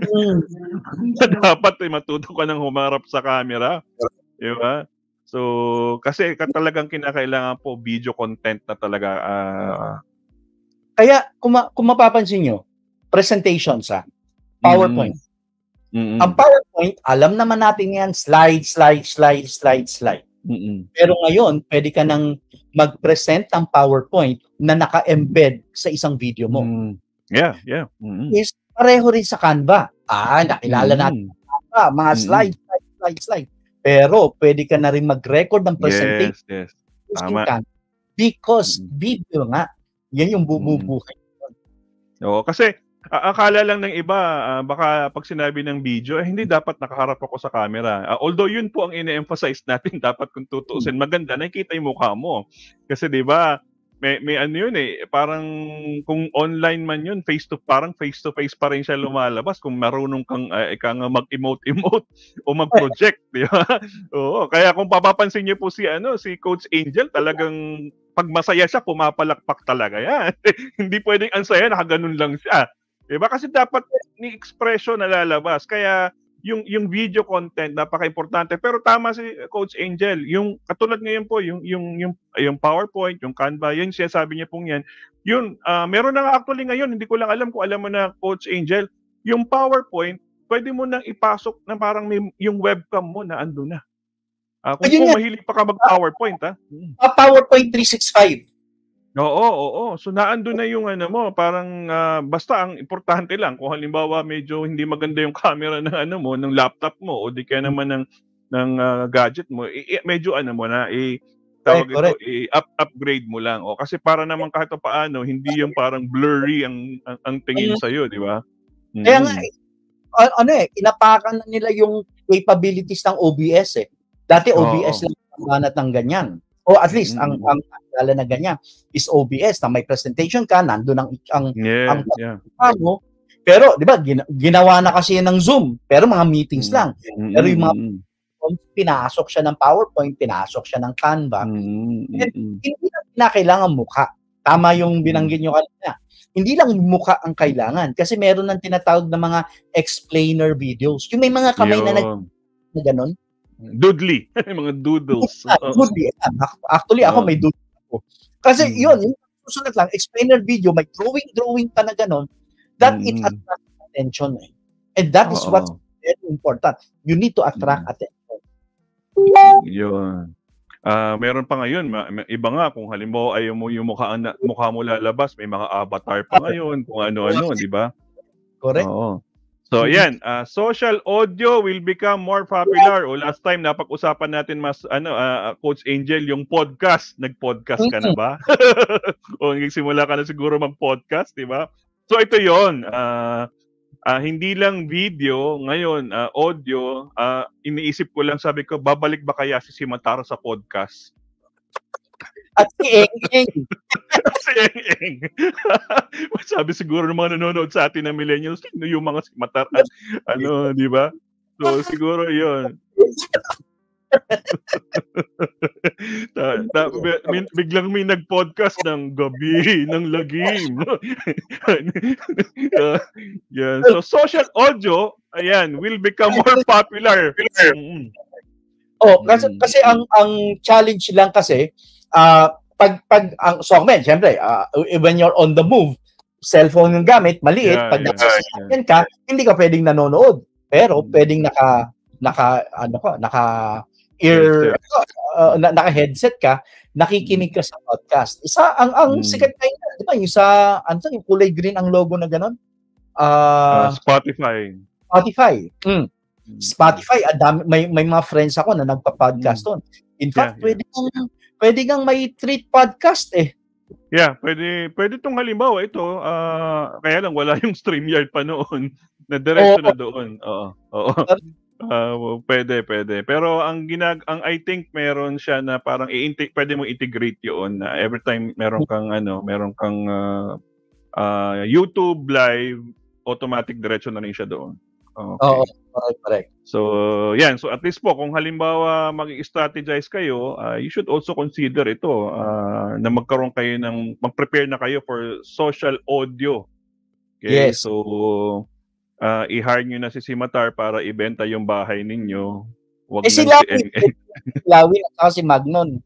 Dapat eh, matuto ka ng humarap sa camera. Di ba? So, kasi talagang kinakailangan po video content na talaga. Uh, Kaya, kung, ma- kung mapapansin nyo, presentations ha, PowerPoint. Mm-mm. Ang PowerPoint, alam naman natin yan, slide, slide, slide, slide, slide. Mm-mm. Pero ngayon, pwede ka nang mag-present ng PowerPoint na naka-embed sa isang video mo. Mm. Yeah, yeah. Mm-mm. Is pareho rin sa Canva. Ah, nakilala Mm-mm. natin Canva, mga Mm-mm. slide, slide, slide, slide. Pero pwede ka na rin mag-record ng presentation. Yes, yes. Using Tama. Canva. Because Mm-mm. video nga, yan yung bububuhay. Oo, kasi uh, akala lang ng iba, uh, baka pag sinabi ng video, eh, hindi dapat nakaharap ako sa camera. Uh, although yun po ang ine-emphasize natin, dapat kung tutuusin, maganda, nakikita yung mukha mo. Kasi di ba may, may ano yun eh, parang kung online man yun, face to, parang face to face pa rin siya lumalabas kung marunong kang uh, ika nga mag-emote-emote o mag-project, di ba? Oo, kaya kung papapansin niyo po si, ano, si Coach Angel, talagang pag masaya siya, pumapalakpak talaga yan. Hindi pwedeng ang saya, nakaganon lang siya. Diba? Kasi dapat ni expression na lalabas. Kaya yung yung video content napaka-importante. Pero tama si Coach Angel, yung katulad ngayon po yung yung yung yung PowerPoint, yung Canva, yun siya sabi niya pong yan. Yun, uh, meron na nga actually ngayon, hindi ko lang alam kung alam mo na Coach Angel, yung PowerPoint, pwede mo nang ipasok na parang may, yung webcam mo na ando na. Uh, kung, kung mahilig pa ka mag-PowerPoint, ha? Uh, PowerPoint three sixty-five. Oo, oo. So naando na yung ano mo, parang uh, basta ang importante lang kung halimbawa medyo hindi maganda yung camera ng ano mo, ng laptop mo o di kaya naman ng ng uh, gadget mo, i- medyo ano mo na i tawag ito, i-up upgrade mo lang. O kasi para naman kahit paano hindi yung parang blurry ang ang, ang tingin sa iyo, di ba? Mm-hmm. Kaya nga uh, ano eh, inapakan na nila yung capabilities ng O B S eh. Dati O B S oh, lang ang banat ng ganyan. O at least mm-hmm. ang ang akala na ganyan is O B S na may presentation ka, nandoon ang ang yeah, ang yeah. mo. Pero, di ba, gina- ginawa na kasi yan ng Zoom, pero mga meetings lang. Pero yung mga pinasok siya ng PowerPoint, pinasok siya ng Canva, and hindi lang na kailangan mukha. Tama yung binanggit nyo kanina. Hindi lang mukha ang kailangan kasi meron ng tinatawag na mga explainer videos. Yung may mga kamay na nag na gano'n. Doodly. Mga doodles. Yeah, doodly. Actually, ako may doodle ako. Kasi mm. yun, yung susunod lang, explainer video, may drawing-drawing pa na gano'n, that mm. it attracts attention. Eh. And that is what's very important. You need to attract mm. attention. Yun. Uh, meron pa ngayon, ma- iba nga, kung halimbawa ay mo yung mukha, na, mukha mo lalabas, may mga avatar pa ngayon, kung ano-ano, di ba? Correct. Oo. So, yan, uh, social audio will become more popular. O last time, napag-usapan natin mas, ano, uh, Coach Angel, yung podcast. Nag-podcast ka na ba? O nagsimula ka na siguro mag-podcast, di ba? So, ito yon uh, uh, hindi lang video, ngayon, uh, audio, uh, iniisip ko lang, sabi ko, babalik ba kaya si Simataro sa podcast? At si Eng-Eng. Si Eng-Eng. Sabi siguro ng mga nanonood sa atin na millennials, sino yung mga Simataro? Ano, di ba? So, siguro yun. ta, ta, may, biglang may nag-podcast ng gabi, ng lagim. uh, yeah. So, social audio, ayan, will become more popular. Mm. Oh, kasi, kasi ang ang challenge lang kasi, uh, pag, pag, ang songman, syempre, uh, when you're on the move, cellphone yung gamit, maliit, yeah, pag yeah, nasa sasakyan ka, hindi ka pwedeng nanonood. Pero, pwedeng naka, naka, ano ko, naka, ear, uh, na, naka-headset ka, nakikinig ka sa podcast. Isa, ang, ang mm. sikat na yun, di ba, yung sa, ano, yung kulay green ang logo na gano'n? Uh, uh, Spotify. Spotify. Mm. Spotify, adami, may, may mga friends ako na nagpa-podcast doon. In fact, yeah, pwede yeah. kang, pwede kang may treat podcast eh. Yeah, pwede, pwede itong halimbawa ito, uh, kaya lang wala yung StreamYard pa noon, na diretso oh. na doon. Oo, oo. Uh, pwede, pwede. Pero ang ginag ang I think meron siya na parang i-integ pwede mo integrate 'yon na every time meron kang ano, meron kang uh, uh, YouTube live, automatic diretso na rin siya doon. Okay. Oo, correct, correct. So, yan. So at least po kung halimbawa mag-strategize kayo, uh, you should also consider ito uh, na magkaroon kayo ng mag-prepare na kayo for social audio. Okay? Yes. So Uh, i-hire nyo na si Simatar para ibenta yung bahay ninyo. Wag eh si Lawin, si Lawin at si Magnon.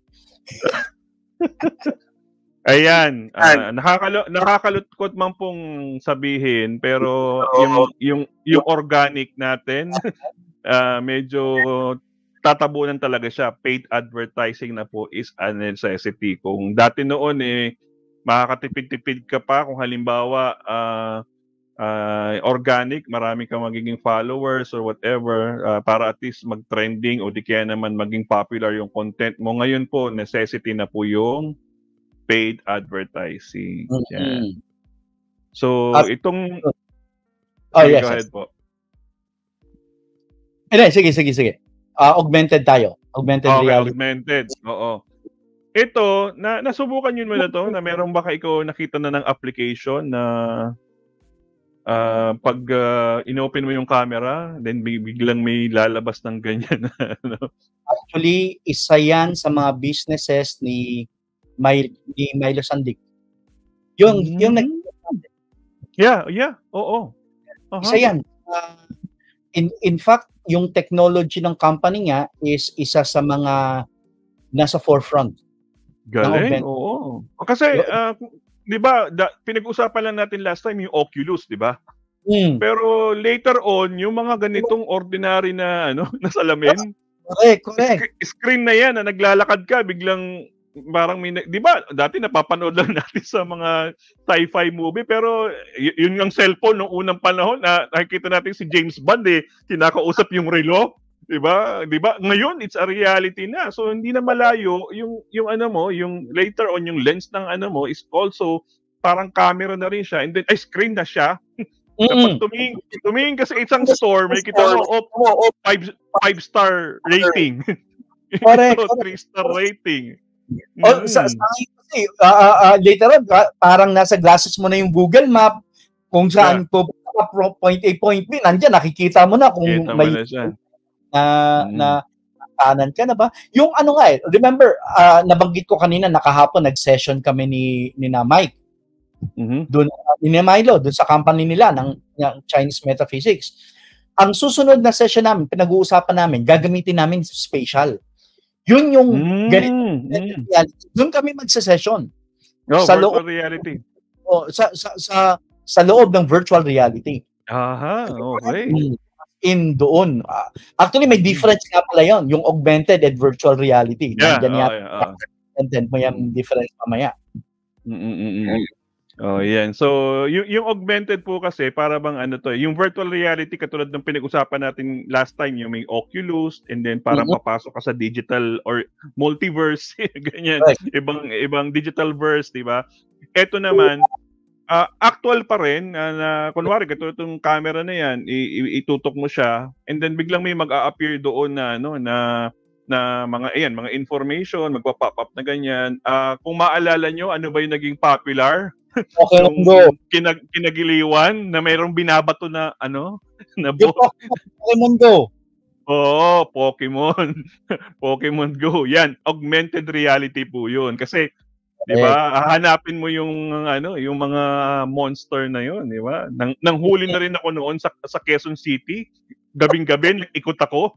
Ayan, uh, nakakalo nakakalutkot man pong sabihin, pero yung yung yung organic natin uh, medyo tatabunan talaga siya. Paid advertising na po is a necessity. Kung dati noon eh makakatipid-tipid ka pa kung halimbawa uh, Uh, organic, marami kang magiging followers or whatever uh, para at least mag-trending o di kaya naman maging popular yung content mo. Ngayon po, necessity na po yung paid advertising. Mm-hmm. Yan. So, At, itong... Oh, yes, go ahead yes. po. Eh, sige, sige, sige. Uh, augmented tayo. Augmented okay, reality. Augmented. Oo. Ito, na nasubukan yun mo na to na meron baka ikaw nakita na ng application na Uh, pag uh, inopen mo yung camera, then biglang may lalabas ng ganyan. Actually, isa yan sa mga businesses ni, May, ni Milo Sandig. Yung, mm-hmm. yung nag- Yeah, yeah, oo. Uh-huh. Isa yan. Uh, in, in fact, yung technology ng company niya is isa sa mga nasa forefront. Galing, oo. Kasi, uh, di ba, da, pinag-usapan lang natin last time yung Oculus, di ba? Mm. Pero later on, yung mga ganitong ordinary na ano, na salamin, correct, correct. Screen na yan, na naglalakad ka, biglang parang may, di ba, dati napapanood lang natin sa mga sci-fi movie, pero y- yun yung cellphone noong unang panahon, na nakikita natin si James Bond eh, kinakausap yung relo. Diba? Diba? Ngayon, it's a reality na. So, hindi na malayo. Yung, yung ano mo, yung later on, yung lens ng ano mo is also parang camera na rin siya. And then, ay, screen na siya. Kapag tumingin, tumingin ka sa isang store, may kita mo, oh, oh, five, five star rating. Correct. So, three star rating. Oh, mm. sa, sa uh, uh, uh, later on, uh, parang nasa glasses mo na yung Google Map, kung saan yeah. po point A, point B, nandiyan nakikita mo na kung Kita mo may na siya. na Mm. na kanan ka na ba? Yung ano nga eh, remember, ah, nabanggit ko kanina nakahapon nag-session kami ni ni na Mike. Mhm. Doon ni Milo, doon sa company nila ng, ng Chinese Metaphysics. Ang susunod na session namin, pinag-uusapan namin, gagamitin namin spatial. Yun yung ganito, Mm. reality. Doon kami magse-session. Oh, Sa virtual loob, reality. oh, sa, sa sa sa loob ng virtual reality. Aha, okay. In doon. Uh, actually, may difference nga pala yun, yung augmented and virtual reality. Yeah, Nandyan oh, yan. yeah, oh. And then mo yung difference mamaya. Mm-mm-mm. Oh, yan. So, yung, yung augmented po kasi, para bang ano to, yung virtual reality, katulad ng pinag-usapan natin last time, yung may Oculus, and then parang Mhm. papasok ka sa digital or multiverse, ganyan. Right. Ibang, ibang digital verse, di ba? Ito naman, uh, actual pa rin, uh, na, kunwari, katulad itong camera na yan, i- i- itutok mo siya, and then biglang may mag-a-appear doon na, ano, na, na mga, ayan, mga information, magpa-pop up na ganyan. Uh, kung maalala nyo, ano ba yung naging popular? Okay, Yung go. kinag kinagiliwan na mayroong binabato na ano na Yung bo- Pokemon Go. Oo, Pokemon. Pokemon Go. Yan, augmented reality po 'yun. Kasi 'di ba, hahanapin mo yung ano, yung mga monster na 'yon, 'di ba? Nang nanghuli na rin ako noon sa sa Quezon City. Gabing-gabi nag-ikot ako.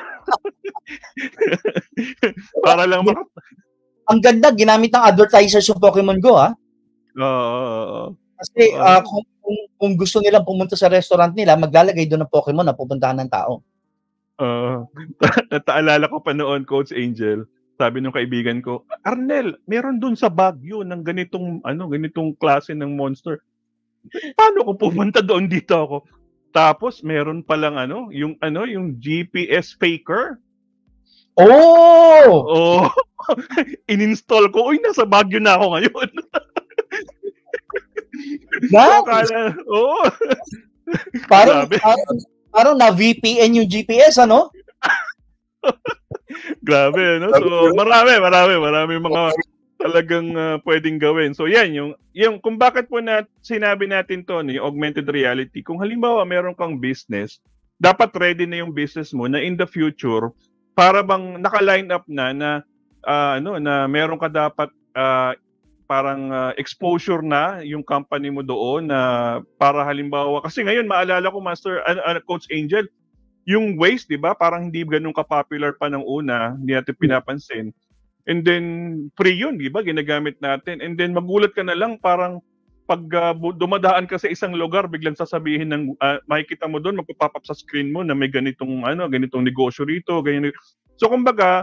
Para lang mak- Ang ganda, ginamit ng advertisers yung Pokemon Go, ha? Oo. Kasi Oo. uh, kung, kung, kung gusto nilang pumunta sa restaurant nila, maglalagay doon ng Pokemon na pupuntahan ng tao. Oo. Nataalala ko pa noon, Coach Angel, sabi nung kaibigan ko, Arnel, meron doon sa Baguio ng ganitong ano, ganitong klase ng monster. Paano ko pumunta doon, dito ako? Tapos meron palang ano, yung ano, yung G P S faker. Oh! Oh, in-install ko. Uy, nasa Baguio na ako ngayon. Nice. Akala, oh. Parang, Grabe. parang, parang na-V P N yung G P S, ano? Grabe, no? So, marami, marami, marami mga talagang uh, pwedeng gawin. So, yan, yung, yung kung bakit po na sinabi natin to, no, yung augmented reality, kung halimbawa meron kang business, dapat ready na yung business mo na in the future, para bang naka-line up na na, uh, ano, na meron ka dapat uh, parang uh, exposure na yung company mo doon na para halimbawa, kasi ngayon maalala ko, Master, uh, uh, Coach Angel, yung waste, di ba? Parang hindi ganun ka-popular pa ng una, hindi natin pinapansin. And then, free yun, di ba? Ginagamit natin. And then, magulat ka na lang, parang pag uh, dumadaan ka sa isang lugar, biglang sasabihin ng, uh, makikita mo doon, magpapop up sa screen mo na may ganitong, ano, ganitong negosyo rito, ganyan. So, kumbaga,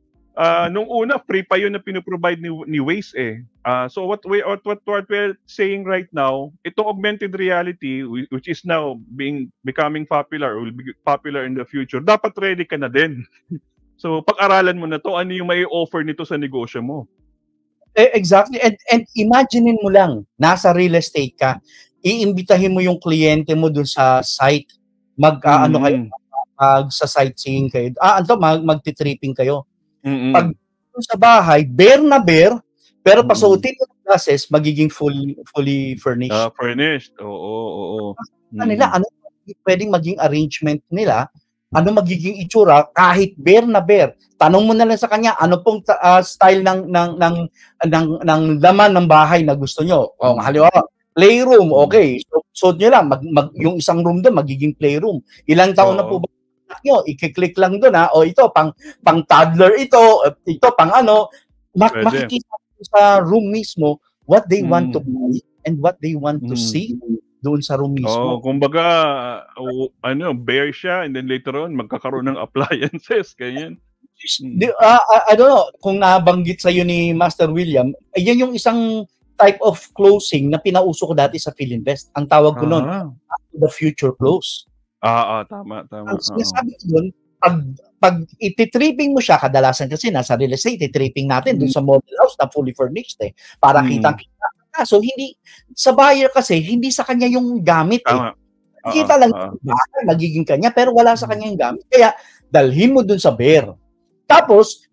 uh, nung una, free pa yun na pinoprovide ni, ni Waze eh. Uh, so, what, we, what, what, what we're saying right now, itong augmented reality, which is now being becoming popular, will be popular in the future, dapat ready ka na din. So, pag-aralan mo na to, ano yung may offer nito sa negosyo mo. Eh, exactly. And, and imaginein mo lang, nasa real estate ka, iimbitahin mo yung kliyente mo dun sa site, mag, mm-hmm. uh, ano kayo, mag, sa sightseeing kayo, ah, ano, mag, magti-tripping kayo. Mm-hmm. Pag sa bahay, bare na bare, pero mm-hmm. pasuotin mo ng glasses, magiging fully, fully furnished. Uh, furnished, oo, oo, oo. Mm-hmm. Nila, ano pwedeng maging arrangement nila, ano magiging itsura kahit bare na bare. Tanong mo na lang sa kanya ano pong uh, style ng ng ng ng ng laman ng bahay na gusto nyo. O mm-hmm. halimbawa, playroom, okay. So, so nyo lang mag, mag, yung isang room doon magiging playroom. Ilang taon oh. na po ba nyo? I-click lang doon ha. O ito pang pang toddler ito, ito pang ano, mak- makikita sa room mismo what they mm. want to buy and what they want mm. to see doon sa room mismo. Oh, kumbaga, uh, ano, bare siya and then later on, magkakaroon ng appliances, ganyan. Mm. Uh, I don't know, kung nabanggit sa'yo ni Master William, yan yung isang type of closing na pinauso ko dati sa Philinvest. Ang tawag ko uh-huh. noon, the future close. Ah, ah, tama, tama. Ang sinasabi ko doon, pag, pag ititripping mo siya, kadalasan kasi nasa real estate, ititripping natin mm. doon sa model house na fully furnished eh, para mm. kitang-kita. So hindi sa buyer kasi hindi sa kanya yung gamit eh. Uh-huh. Kita lang uh-huh. bakit magiging kanya pero wala sa kanya yung gamit. Kaya dalhin mo dun sa bear. Tapos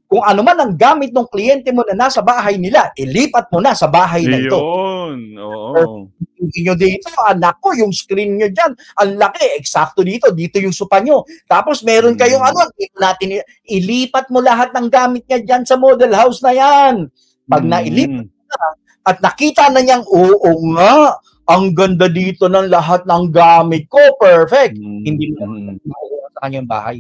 Kung ano man ang gamit ng kliyente mo na nasa bahay nila, ilipat mo na sa bahay na ito. Iyon, oo. Nyo dito, anak ko, yung screen nyo dyan, ang laki, eksakto dito, dito yung sopa nyo. Tapos meron kayong Mm. ano, dito natin, ilipat mo lahat ng gamit niya dyan sa model house na yan. Pag Mm. nailipat na, at nakita na niyang, oo nga, ang ganda dito ng lahat ng gamit ko, perfect. Mm. Hindi mo Mm. makuha sa kanyang bahay.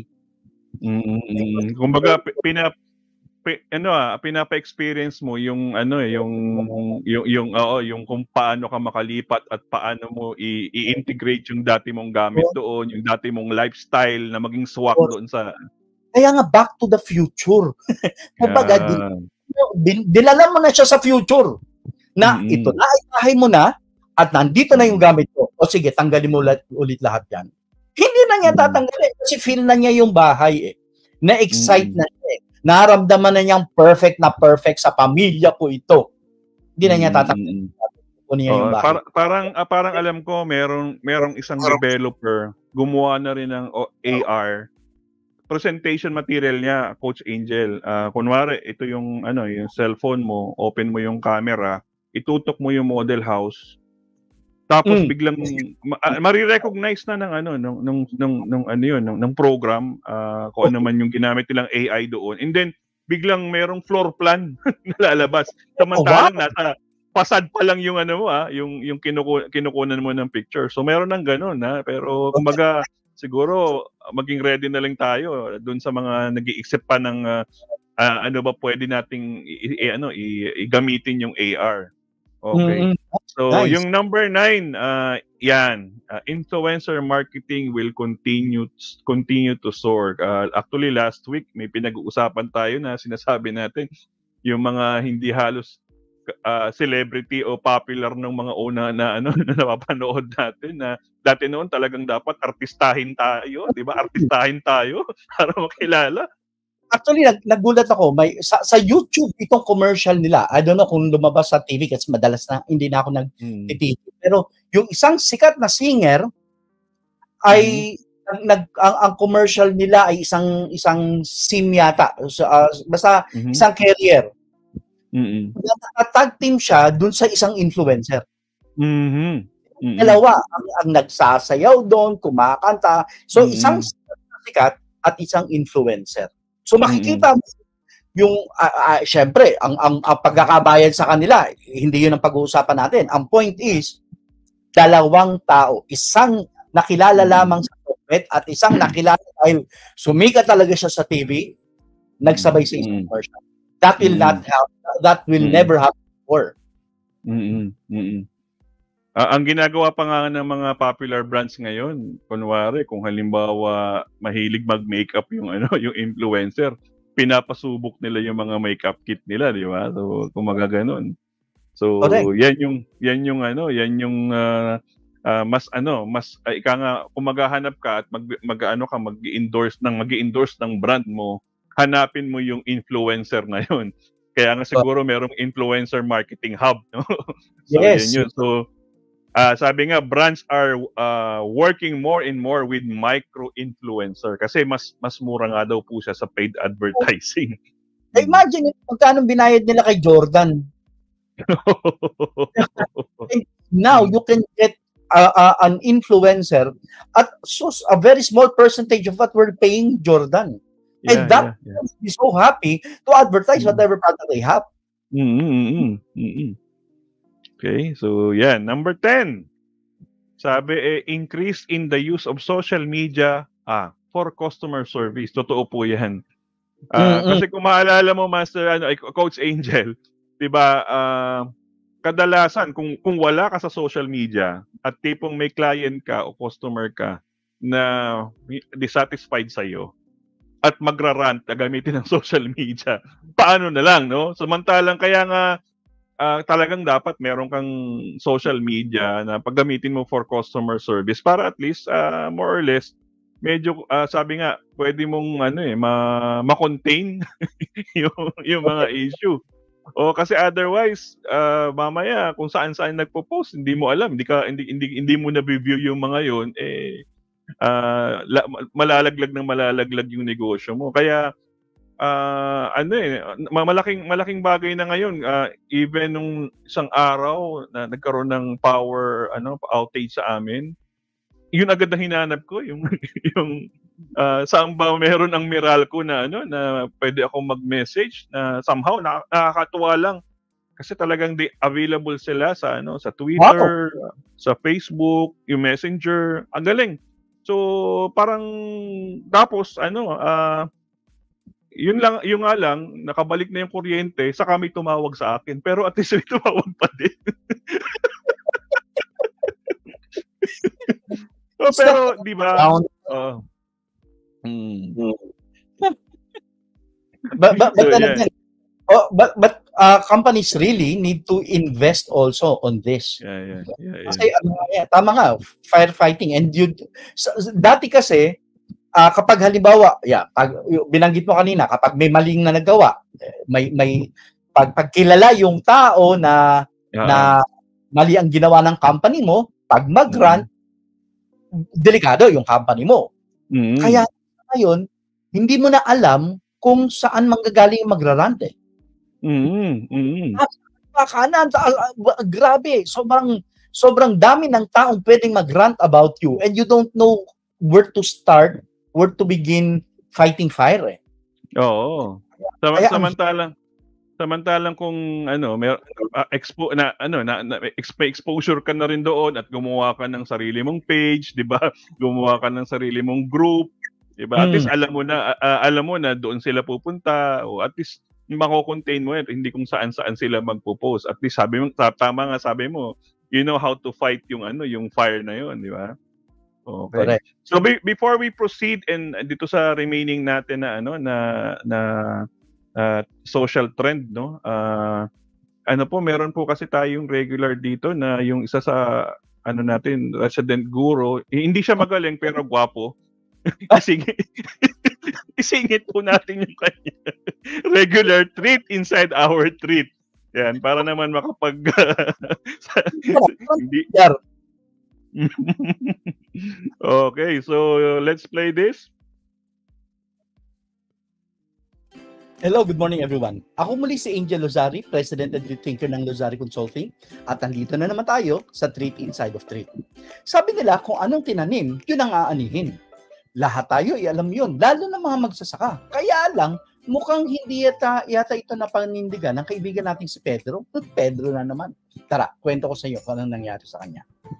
Mm. Kumbaga, pi- pinap pi- ano ah, pinapa-experience mo yung ano eh, yung yung yung oo, yung kung paano ka makalipat at paano mo i- i-integrate yung dati mong gamit doon, yung dati mong lifestyle na maging swak doon sa Kaya nga, back to the future. Kumbaga, yeah. din, dinala mo na siya sa future. Na Mm-mm. ito na ay bahay mo na at nandito na yung gamit mo. O sige, tanggalin mo ulit, ulit lahat yan. Hindi na niya Mm. tatanggalin kasi feel na niya yung bahay eh. Na-excite Mm. na siya eh. Naramdaman na niyang perfect na perfect sa pamilya ko ito. Hindi na niya tatanggalin. Kunin niya yung Oo, bahay. par- parang ah, parang alam ko merong merong isang developer gumawa na rin ng o- A R presentation material niya, Coach Angel. Ah, kunwari ito yung ano, yung cellphone mo, open mo yung camera, itutok mo yung model house. Tapos Mm. biglang ma- ah, marirecognize na ng ano nung nung nung, nung ano yun, nung, ng program ah, kung ano man yung ginamit nilang A I doon. And then biglang merong floor plan na lalabas. Samantalang Oh, wow. nasa pasad pa lang yung ano mo ah, yung yung kinuku- kinukunan mo ng picture. So meron ng ganun ha, pero kumbaga siguro ah, maging ready na lang tayo doon sa mga nag-iisip pa ng ah, ah, ano ba pwede nating i- i- ano i- igamitin yung A R. Okay. Mm-mm. So, Nice. yung number nine, uh, yan, uh, influencer marketing will continue continue to soar. Uh, actually, last week, may pinag-uusapan tayo na sinasabi natin, yung mga hindi halos uh, celebrity o popular ng mga una na ano na napapanood natin na dati noon talagang dapat artistahin tayo, 'di ba? Artistahin tayo para makilala. Actually, nag, nagulat ako. May, sa, sa YouTube, itong commercial nila, I don't know kung lumabas sa T V kasi madalas na hindi na ako nag-T V. Hmm. Pero yung isang sikat na singer ay mm-hmm. nag, ang, ang commercial nila ay isang isang SIM yata. So, uh, basta mm-hmm. isang carrier. Mm-hmm. Nag-tag team siya dun sa isang influencer. Mm-hmm. Mm-hmm. Dalawa ang, ang nagsasayaw doon, kumakanta. So, mm-hmm. isang sikat at isang influencer. So makikita mo mm-hmm. yung uh, uh, syempre ang, ang ang pagkakabayad sa kanila, hindi 'yun ang pag-uusapan natin. Ang point is dalawang tao, isang nakilala mm-hmm. lamang sa internet at isang nakilala dahil sumikat talaga siya sa T V, nagsabay sa isang commercial. That will mm-hmm. not help. That will mm-hmm. never happen before. Mm-hmm. Mm-hmm. Uh, ang ginagawa pa nga ng mga popular brands ngayon, kunwari kung halimbawa mahilig mag-makeup yung ano, yung influencer, pinapasubok nila yung mga makeup kit nila, di ba? So kung magaganon. So okay. yan yung yan yung ano, yan yung uh, uh, mas ano, mas uh, ika nga kung maghahanap ka at mag, mag ano ka mag-endorse ng mag-endorse ng brand mo, hanapin mo yung influencer na yun. Kaya nga siguro merong influencer marketing hub, no? So yes. yan yun. So Uh, sabi nga, brands are uh, working more and more with micro-influencer kasi mas mas mura nga daw po siya sa paid advertising. Imagine magkano binayad nila kay Jordan. Now, you can get uh, uh, an influencer at so, a very small percentage of what we're paying Jordan. Yeah, and that yeah, yeah. is so happy to advertise mm-hmm. whatever product they have. Mm-hmm. Mm-hmm. Okay, so yan. Number ten. Sabi, eh, increase in the use of social media ah, for customer service. Totoo po yan. Uh, mm-hmm. Kasi kung maalala mo, Master ano, Coach Angel, di ba, uh, kadalasan, kung, kung wala ka sa social media at tipong may client ka o customer ka na dissatisfied sa'yo at magrarant na gamitin ng social media, paano na lang, no? Samantalang kaya nga, Uh, talagang dapat meron kang social media na paggamitin mo for customer service para at least uh, more or less medyo uh, sabi nga pwede mong ano eh ma- ma-contain yung yung mga issue. O kasi otherwise uh, mamaya kung saan-saan nagpo-post hindi mo alam, hindi ka hindi hindi, hindi mo na-review yung mga yon eh uh, la- malalaglag ng malalaglag yung negosyo mo. Kaya ah, ano, eh, ma malaking malaking bagay na ngayon, ah, even nung isang araw na nagkaroon ng power ano, outage sa amin, yun agad na hinanap ko yung yung, ah, saan ba meron ang Meralco na ano, na puwede akong mag-message na somehow na nakakatuwa lang. Kasi talagang di available sila sa ano, sa Wow! Twitter, sa Facebook, yung Messenger, ang galing. So, parang tapos ano, ah, yun lang yun nga lang nakabalik na yung kuryente saka may tumawag sa akin, pero at least may tumawag pa din. Oh, It's not pero 'di ba? down. Oo. Mm. But but but So, then yeah. again, oh, but but uh, companies really need to invest also on this. Yeah, yeah. Yeah, Kasi yeah. ano nga yan, tama nga, firefighting and you sa sa dati kasi, ah, kapag halimbawa, yeah, pag yu binanggit mo kanina kapag may maling na nagawa, eh, may may pag pag kilala yung tao na Oo. na mali ang ginawa ng company mo, pag mag-rant, Mm. delikado yung company mo. Kaya Mm. ngayon, hindi mo na alam kung saan manggagaling yung magra-rant, eh. Mm, mm. Kanan, sa ah, ah, grabe, sobrang sobrang dami ng taong puwedeng mag-rant about you and you don't know where to start, where to begin fighting fire, eh. Oo. Sama Kaya ang samantalang samantalang kung ano, mer ah, expo na ano, na na exp exposure ka na rin doon at gumawa ka ng sarili mong page, 'di ba? Gumawa ka ng sarili mong group, 'di ba? At least Hmm. alam mo na, ah, alam mo na doon sila pupunta o at least mako-contain mo yan, hindi kung saan-saan sila magpo-post. At least sabi mo ta tama nga sabi mo, you know how to fight yung ano, yung fire na yun, 'di ba? Okey. Correct. So be before we proceed and dito sa remaining natin na ano, na na, ah, social trend 'no, ah, ano po meron po kasi tayong regular dito na yung isa sa ano natin, resident guro, eh, hindi siya magaling pero gwapo. Isingit isingit po natin yung kanya regular treat inside our treat. Yan, para naman makapag sa hindi Okay, so let's play this. Hello, good morning everyone. Ako muli si Angel Lozari, President and Lead Thinker ng Lozari Consulting, at nandito na naman tayo sa Treat Inside of Treat. Sabi nila kung anong tinanim, yun ang aanihin. Lahat tayo, ialam yun, lalo na mga magsasaka. Kaya lang, mukhang hindi yata, yata ito na panindigan ng kaibigan nating si Pedro. Pedro na naman. Tara, kwento ko sa iyo kung anong nangyari sa kanya.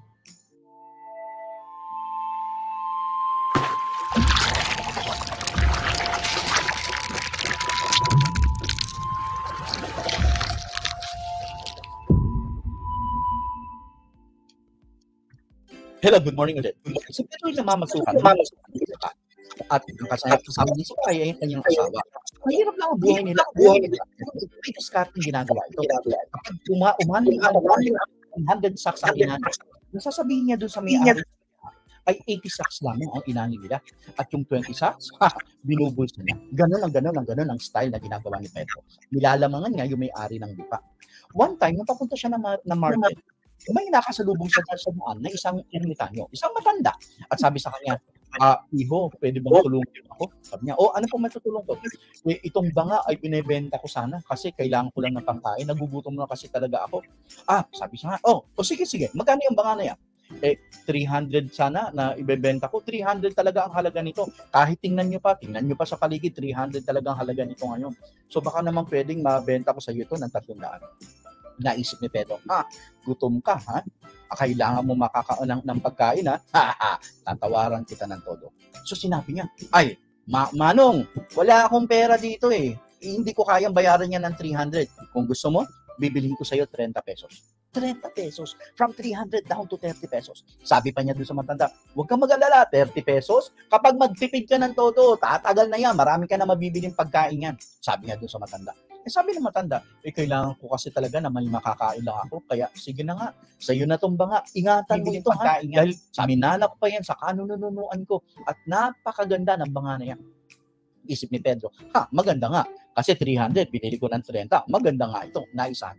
Hello, good morning ulit. Si Pedro yung namamasukan. At ang kasama kasama niya si Kaya ay kanyang asawa. Mahirap lang ang buhay nila. Buhay nila. May discarding ginagawa ito. Kapag uma umaning ang one hundred sacks ang inanin, nasasabihin niya doon sa may-ari ay eighty sacks lamang ang inanin nila. At yung twenty sacks, ha, binubulsa niya. Ganon ang ganon ang ganon ang style na ginagawa ni Pedro. Nilalamangan niya yung may-ari ng lupa. One time, nung papunta siya na, ma na market, may nakasalubong siya sa daan na isang ermitanyo, isang matanda. At sabi sa kanya, ah, "Iho, pwede bang tulungan ako?" Sabi niya, "Oh, ano pong matutulong ko? Eh, itong banga ay binebenta ko sana kasi kailangan ko lang ng pangkain. Nagugutom na kasi talaga ako." Ah, sabi siya, "Oh, o sige, sige. Magkano yung banga na yan?" Eh, three hundred sana na ibebenta ko. three hundred talaga ang halaga nito. Kahit tingnan nyo pa, tingnan nyo pa sa paligid, three hundred talaga ang halaga nito ngayon. So baka naman pwedeng mabenta ko sa iyo ito ng tatlong daan. Naisip ni Pedro, ah, gutom ka, ha? Kailangan mo makakaon ng, ng pagkain, ha? Ha, tatawaran kita ng todo. So sinabi niya, ay, ma Manong, wala akong pera dito eh. Hindi ko kayang bayaran niya ng three hundred. Kung gusto mo, bibilihin ko sa iyo thirty pesos. thirty pesos. From three hundred down to thirty pesos. Sabi pa niya doon sa matanda, huwag kang mag-alala, thirty pesos. Kapag magtipid ka ng todo, tatagal na yan. Marami ka na mabibiling pagkain yan. Sabi niya doon sa matanda. Eh sabi ng matanda, eh kailangan ko kasi talaga na may makakain lang ako. Kaya sige na nga, sa'yo na tong banga. Ingatan mo ito, ha? Dahil sa minana ko pa yan, sa kanununuan ko. At napakaganda ng banga na yan. Isip ni Pedro, ha, maganda nga. Kasi three hundred, binili ko ng thirty. Maganda nga ito, naisahan kita.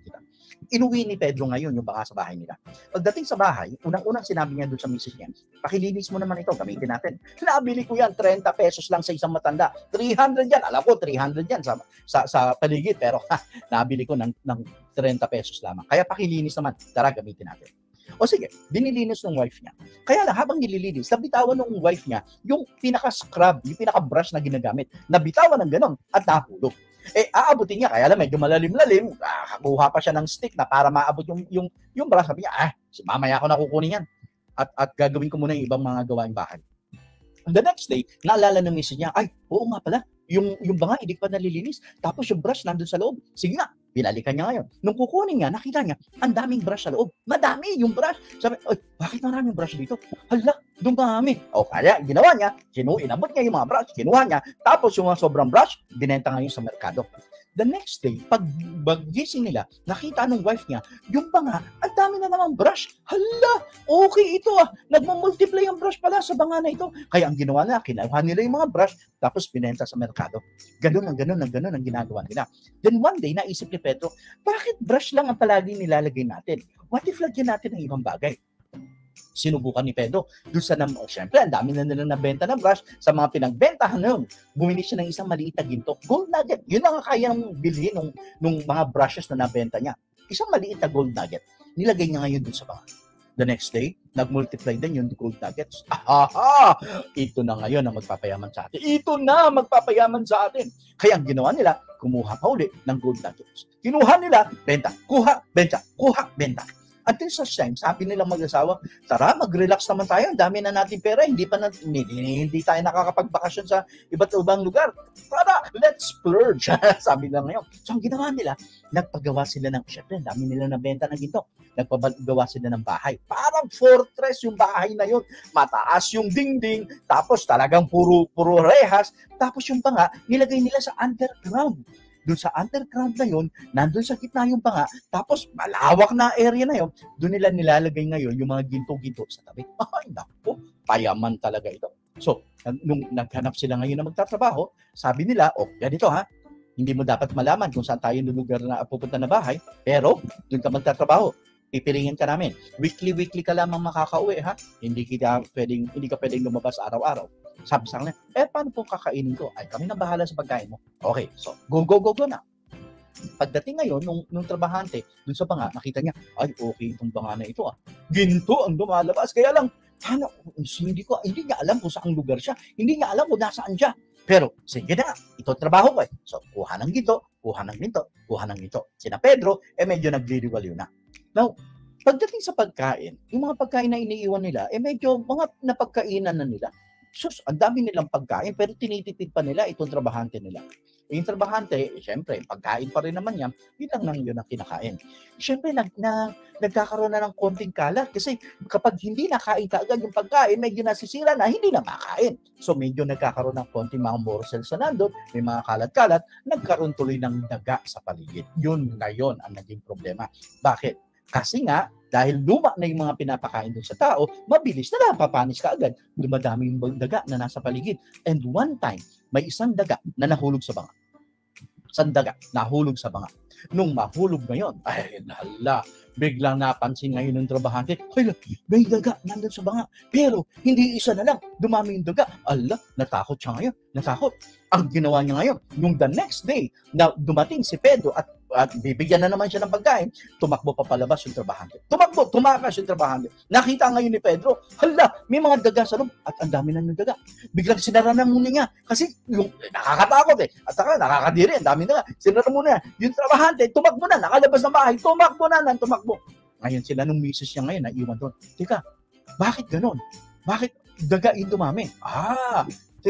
Inuwi ni Pedro ngayon yung baka sa bahay nila. Pagdating sa bahay, unang-unang sinabi niya doon sa misis niya, pakilinis mo naman ito, gamitin natin. Nabili ko yan, thirty pesos lang sa isang matanda. three hundred yan, alam ko, three hundred yan sa, sa, sa paligid, pero ha, nabili ko ng, ng thirty pesos lamang. Kaya pakilinis naman, tara, gamitin natin. O sige, dinilinis ng wife niya. Kaya lang, habang nililinis, nabitawan ng wife niya yung pinaka-scrub, yung pinaka-brush na ginagamit. Nabitawan ng ganon at nahulog. Eh, aabutin niya, kaya lang medyo malalim-lalim, ah, kuha pa siya ng stick na para maabot yung, yung, yung brush. Sabi niya, ah, mamaya ako nakukunin yan. At, at gagawin ko muna yung ibang mga gawaing bahay. The next day, naalala ng misis niya, ay, oo nga pala, yung, yung banga, hindi pa nalilinis. Tapos yung brush nandun sa loob. Sige nga, binalikan niya ngayon. Nung kukunin niya, nakita niya, ang daming brush sa loob. Madami yung brush. Sabi, ay, bakit maraming brush dito? Hala, dumami. O kaya, ginawa niya, kinu, inabot niya yung mga brush, kinuha niya, tapos yung mga sobrang brush, binenta ngayon sa merkado. The next day, pag gising nila, nakita ng wife niya, yung banga, ang dami na naman brush. Hala, okay ito ah. Nagmamultiply yung brush pala sa banga na ito. Kaya ang ginawa nila, kinuha nila yung mga brush, tapos binenta sa merkado. Ganun ang ganun ang ganun ang ginagawa nila. Then one day, naisip ni Pedro, bakit brush lang ang palagi nilalagay natin? What if lagyan natin ng ibang bagay? Sinubukan ni Pedro. Doon sa, nam- oh, syempre, ang dami na nila nabenta ng brush. Sa mga pinagbentahan nun, bumili siya ng isang maliit na ginto. Gold nugget. Yun lang ang kayang bilhin nung, nung mga brushes na nabenta niya. Isang maliit na gold nugget. Nilagay niya ngayon doon sa banga. The next day, nag-multiply din yung gold nuggets. Aha! Ito na ngayon ang magpapayaman sa atin. Ito na magpapayaman sa atin. Kaya ang ginawa nila, kumuha pa uli ng gold nuggets. Kinuha nila, benta. Kuha, benta. Kuha, benta. Until such time, sabi nilang mag-asawa, tara, mag-relax naman tayo. Ang dami na natin pera. Hindi pa na, hindi, hindi tayo nakakapagbakasyon sa iba't ibang lugar. Tara, let's splurge. Sabi nila ngayon. So, ang ginawa nila, nagpagawa sila ng, syempre, ang dami nila na benta ng ginto. Nagpagawa sila ng bahay. Parang fortress yung bahay na yun. Mataas yung dingding. Tapos talagang puro, puro rehas. Tapos yung banga, nilagay nila sa underground. Doon sa underground na yun, nandun sa gitna yung banga, tapos malawak na area na yun, doon nila nilalagay ngayon yung mga ginto-ginto sa tabi. Ay, naku, payaman talaga ito. So, nung naghanap sila ngayon na magtatrabaho, sabi nila, oh, ganito ha, hindi mo dapat malaman kung saan tayo lugar na pupunta na bahay, pero doon ka magtatrabaho, pipilingin ka namin. Weekly-weekly ka lamang makakauwi ha, hindi kita pwedeng, hindi ka pwedeng lumabas araw-araw. Sabi sa kanila, eh, paano po kakainin ko? Ay, kami na bahala sa pagkain mo. Okay, so, go, go, go, go na. Pagdating ngayon, nung, nung trabahante, dun sa banga, nakita niya, ay, okay, itong banga na ito ah. Ginto ang lumalabas. Kaya lang, paano, hindi ko, hindi niya alam kung saan lugar siya. Hindi niya alam kung nasaan siya. Pero, sige na, ito trabaho ko eh. So, kuha ng ginto, kuha ng ginto, kuha ng ginto. Sina Pedro, eh, medyo nagliliwaliw na. Now, pagdating sa pagkain, yung mga pagkain na iniiwan nila, eh, medyo mga napagkainan na nila. Sus, ang dami nilang pagkain, pero tinitipid pa nila itong trabahante nila. Yung trabahante, eh, syempre, pagkain pa rin naman yan, yun lang nang yun ang kinakain. Syempre, nag, na, nagkakaroon na ng konting kalat kasi kapag hindi nakain ka agad yung pagkain, medyo nasisira na, hindi na makain. So, medyo nagkakaroon ng konting mga morsels na nandun, may mga kalat-kalat, nagkaroon tuloy ng daga sa paligid. Yun ngayon ang naging problema. Bakit? Kasi nga, dahil luma na yung mga pinapakain dun sa tao, mabilis na lang, papanis ka agad. Dumadami yung daga na nasa paligid. And one time, may isang daga na nahulog sa banga. Isang daga, nahulog sa banga. Nung mahulog ngayon, ay, hala, biglang napansin ngayon ng trabahante, ay, may daga nandun sa banga. Pero, hindi isa na lang, dumami yung daga. Ala, natakot siya ngayon, natakot. Ang ginawa niya ngayon, yung the next day, na dumating si Pedro at at bibigyan na naman siya ng pagkain, tumakbo pa palabas yung trabahante. Tumakbo, tumakas yung trabahante. Nakita ngayon ni Pedro, hala, may mga daga sa loob at ang dami na ng daga. Biglang sinara na muna niya kasi yung nakakatakot eh. At saka nakakadiri, ang dami na nga. Sinara muna yung trabahante, tumakbo na, nakalabas ng bahay, tumakbo na nang tumakbo. Ngayon sila nung misis niya ngayon, naiwan doon. Teka, bakit ganon? Bakit daga yung dumami? Ah,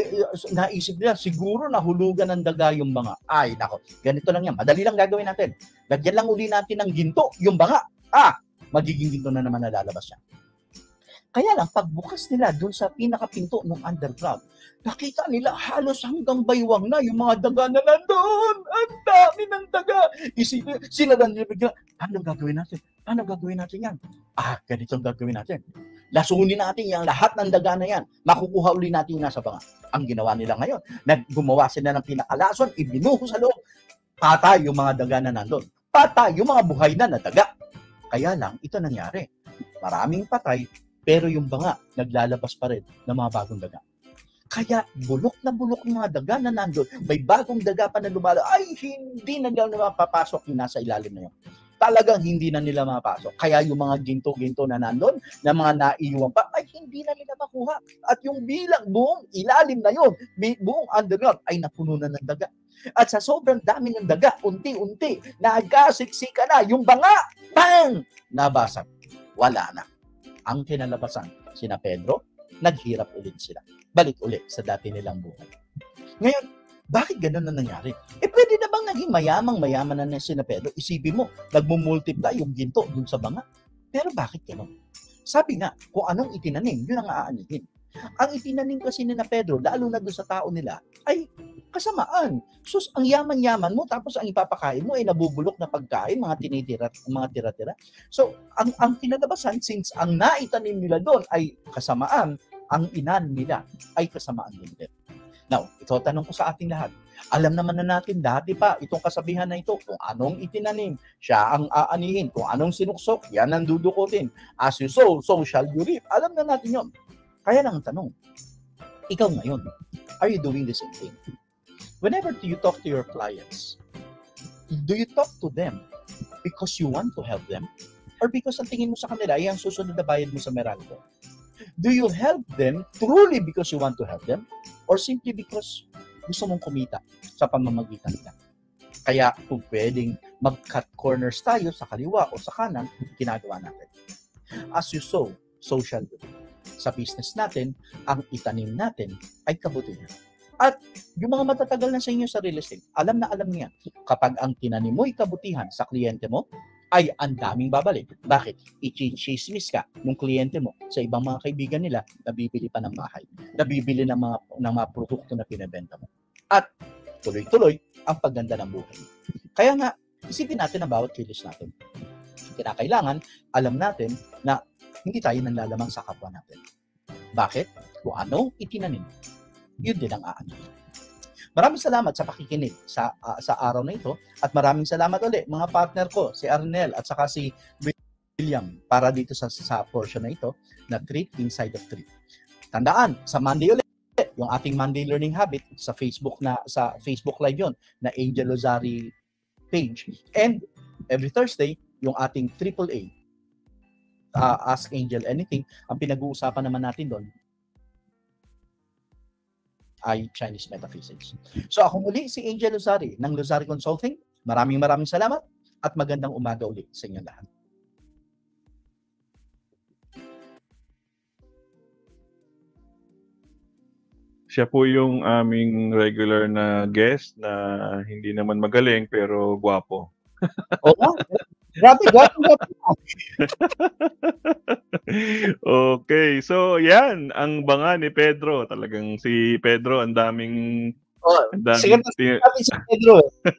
naisip nila, siguro nahulugan ng daga yung banga. Ay, nako, ganito lang yan. Madali lang gagawin natin. Lagyan lang uli natin ng ginto, yung banga. Ah, magiging ginto na naman nalalabas yan. Kaya lang, pagbukas nila dun sa pinakapinto ng underground, nakita nila halos hanggang baywang na yung mga daga na nandun. Ang dami ng daga. Isipin, sila lang nila bigla, ano gagawin natin? Ano gagawin natin yan? Ah, ganitong gagawin natin. Lasunin natin yung lahat ng daga na yan. Makukuha uli natin yung nasa banga. Ang ginawa nila ngayon, naggumawa sila ng pinakalason, ibinuho sa loob. Patay yung mga daga na nandun. patay yung mga buhay na na daga. Kaya lang, ito nangyari. Maraming patay, pero yung banga, naglalabas pa rin ng mga bagong daga. Kaya bulok na bulok yung mga daga na nandun. May bagong daga pa na lumalo. Ay, hindi na nila mapapasok yung nasa ilalim na yun. Talagang hindi na nila mapasok. Kaya yung mga ginto-ginto na nandun, na mga naiiwan pa, ay hindi na nila makuha. At yung bilang buong ilalim na yun, buong underground, ay napuno na ng daga. At sa sobrang dami ng daga, unti-unti, nagasiksika na, yung banga, bang! Nabasag. Wala na. Ang kinalabasan, sina Pedro, naghirap ulit sila. Balik ulit sa dati nilang buhay. Ngayon, bakit ganun na nangyari? Eh, pwede na bang naging mayamang-mayaman na na sina Pedro? Isipin mo, nagmumultiply yung ginto dun sa banga. Pero bakit ganun? Sabi nga, kung anong itinanim, yun ang aanihin. Ang itinanim kasi ni na Pedro, lalo na doon sa tao nila, ay kasamaan. Sus, ang yaman-yaman mo, tapos ang ipapakain mo ay nabubulok na pagkain, mga tinitira, mga tira-tira. So, ang, ang kinalabasan, since ang naitanim nila doon ay kasamaan, ang inan nila ay kasamaan din din. Now, ito tanong ko sa ating lahat. Alam naman na natin dati pa itong kasabihan na ito, kung anong itinanim, siya ang aanihin. Kung anong sinuksok, yan ang dudukutin. As you sow, so shall you reap. Alam na natin yon. Kaya lang ang tanong, ikaw ngayon, are you doing the same thing? Whenever you talk to your clients, do you talk to them because you want to help them? Or because ang tingin mo sa kanila ay ang susunod na bayad mo sa Meralco? Do you help them truly because you want to help them? Or simply because gusto mong kumita sa pamamagitan nila? Kaya kung pwedeng mag-cut corners tayo sa kaliwa o sa kanan, ginagawa natin. As you sow, so shall you reap. Sa business natin, ang itanim natin ay kabutihan. At yung mga matatagal na sa inyo sa real estate, alam na alam niya, kapag ang tinanim mo ay kabutihan sa kliyente mo, ay ang daming babalik. Bakit? I-chismis ka ng kliyente mo sa ibang mga kaibigan nila na bibili pa ng bahay, na bibili ng mga, ng mga produkto na pinabenta mo. At tuloy-tuloy ang pagganda ng buhay. Kaya nga, isipin natin ang bawat kilos natin. Kinakailangan, alam natin na hindi tayo nanlalamang sa kapwa natin. Bakit? Kung ano itinanim, yun din ang aanihin. Maraming salamat sa pakikinig sa uh, sa araw na ito at maraming salamat ulit mga partner ko, si Arnel at saka si William para dito sa, sa portion na ito na Treat Inside of Treat. Tandaan, sa Monday ulit, yung ating Monday Learning Habit sa Facebook na sa Facebook Live yon na Angel Lozari page. And every Thursday, yung ating triple A, uh, Ask Angel Anything, ang pinag-uusapan naman natin doon ay Chinese Metaphysics. So ako muli si Angel Lozari ng Lozari Consulting. Maraming maraming salamat at magandang umaga ulit sa inyong lahat. Siya po yung aming regular na guest na hindi naman magaling pero gwapo. Oo. Grabe, gwapo, gwapo. Okay, so yan ang banga ni Pedro. Talagang si Pedro ang daming oh, ang daming sige, si Pedro.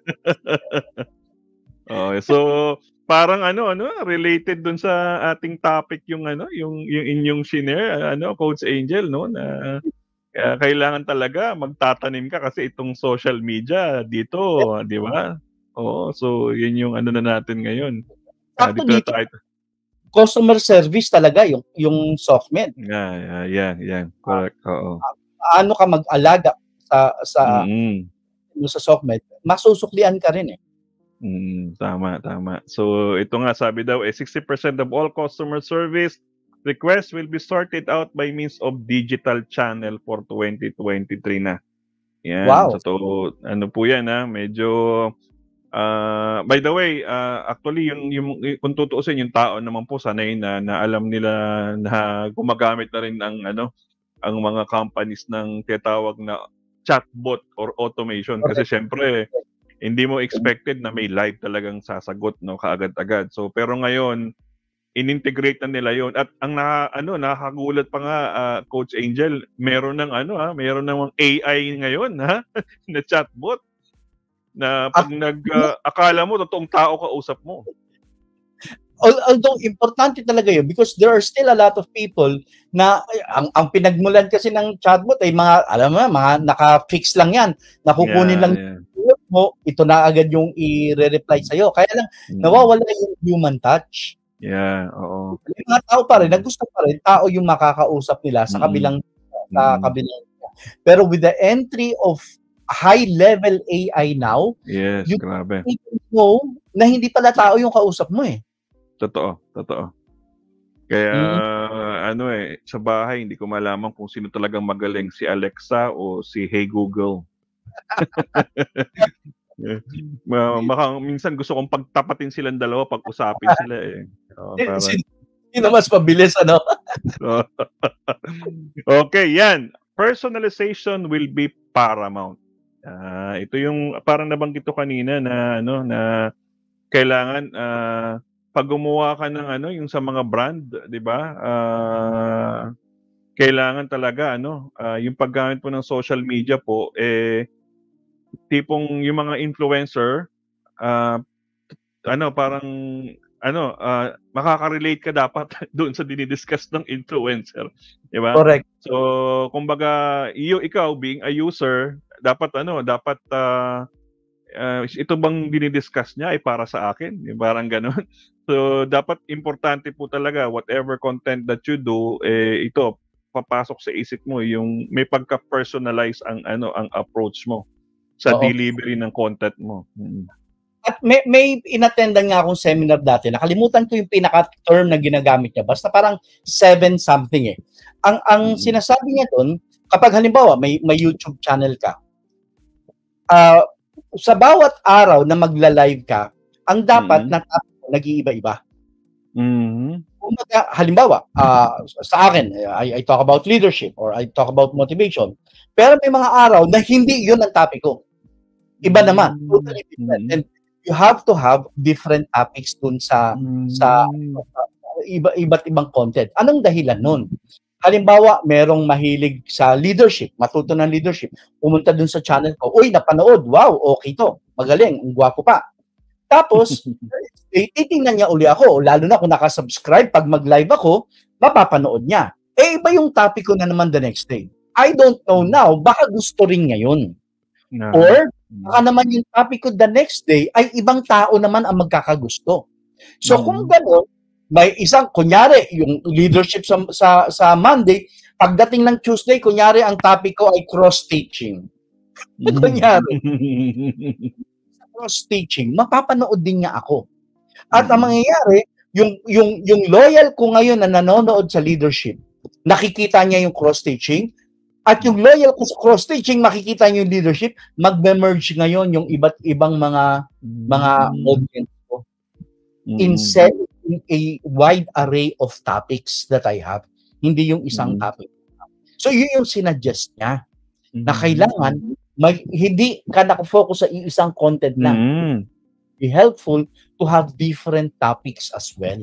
Okay, so parang ano ano related dun sa ating topic yung ano yung yung inyong share ano Coach Angel no na uh, kailangan talaga magtatanim ka kasi itong social media dito, di ba? Oo, so yun yung ano na natin ngayon. Uh, dito, dito tayo. Customer service talaga yung yung softmed. Yeah, yeah, yeah, yeah. Correct. Oo. Paano ka mag-alaga sa sa mm-hmm. sa softmed? Masusuklian ka rin eh. Mm, tama, tama. So ito nga sabi daw eh sixty percent of all customer service requests will be sorted out by means of digital channel for twenty twenty-three na. Yan. Wow. So to, ano po yan ha, medyo Uh, by the way, uh, actually yung, yung kung tutuusin yung tao naman po sanay na, na alam nila na gumagamit na rin ang ano ang mga companies ng tinatawag na chatbot or automation kasi okay. Syempre hindi mo expected na may live talagang sasagot no kaagad-agad. So pero ngayon inintegrate na nila yon at ang na, ano nakakagulat pa nga uh, Coach Angel, meron ng ano ha, meron ng A I ngayon ha na chatbot. Na pag ah, nag uh, akala mo totoong tao kausap mo. Although importante talaga yun because there are still a lot of people na ang, ang pinagmulan kasi ng chatbot ay mga alam mo mga naka-fix lang yan, nakukunin yeah, lang yeah. mo, ito na agad yung i-re-reply sa'yo. Kaya lang, Mm. nawawala yung human touch. Yeah, oo. Yung mga tao pa rin, Mm. nagusto pa rin, tao yung makakausap nila sa Mm. kabilang, sa Mm. kabilang. Pero with the entry of high-level A I now, Yes, you grabe. know na hindi pala tao yung kausap mo eh. Totoo, totoo. Kaya Mm. ano eh, sa bahay hindi ko malaman kung sino talagang magaling, si Alexa o si Hey Google. Ma maka minsan gusto kong pagtapatin silang dalawa, pag-usapin sila eh. Oo, Eh, para sin sino mas mabilis ano? Okay, yan. Personalization will be paramount. Ah, ito yung parang nabanggit ko kanina na ano na kailangan ah, pag gumawa ka ng ano yung sa mga brand, 'di ba? Ah, kailangan talaga ano, ah, yung paggamit po ng social media po eh tipong yung mga influencer ah, ano parang ano ah, makaka-relate ka dapat doon sa dinidiscuss ng influencer, 'di ba? Correct. So, kumbaga iyo ikaw being a user, dapat ano, dapat ah, ah, ito bang dinidiscuss niya ay para sa akin, yung parang gano'n. So, dapat importante po talaga whatever content that you do eh ito papasok sa isip mo yung may pagka-personalize ang ano ang approach mo sa Oo. delivery ng content mo. Mm. At may may inattendan nga akong seminar dati, nakalimutan ko yung pinaka-term na ginagamit niya, basta parang seven something eh. Ang ang Mm. sinasabi niya dun, kapag halimbawa may may YouTube channel ka, ah, sa bawat araw na magla-live ka, ang dapat Mm. na topic mo nag-iiba-iba. Mhm. Kumbaga, halimbawa, ah, sa akin, I I talk about leadership or I talk about motivation. Pero may mga araw na hindi yun ang topic ko. Iba naman, totally different. Mm. And you have to have different topics dun sa sa Mm. iba iba't ibang content. Anong dahilan nun? Halimbawa, merong mahilig sa leadership, matuto ng leadership, pumunta dun sa channel ko, uy, napanood, wow, okay to, magaling, ang gwapo pa. Tapos, eh, titingnan niya uli ako, lalo na kung nakasubscribe, pag mag-live ako, mapapanood niya. Eh, iba yung topic ko na naman the next day. I don't know now, baka gusto rin ngayon. Na. Or, baka naman yung topic ko the next day ay ibang tao naman ang magkakagusto. So, kung Mm. gano'n, may isang, kunyari, yung leadership sa, sa, sa Monday, pagdating ng Tuesday, kunyari, ang topic ko ay cross-teaching. Kunyari, cross-teaching, mapapanood din niya ako. At ang Mm. mangyayari, yung, yung, yung loyal ko ngayon na nanonood sa leadership, nakikita niya yung cross-teaching, at yung loyal ko sa cross-teaching, makikita niyo yung leadership, magme-merge ngayon yung iba't ibang mga mga audience ko. In Mm. selling a wide array of topics that I have, hindi yung isang Mm. topic. So yun yung sinuggest niya, na Mm. kailangan may, hindi ka nakafocus sa isang content lang. Mm. Be helpful to have different topics as well.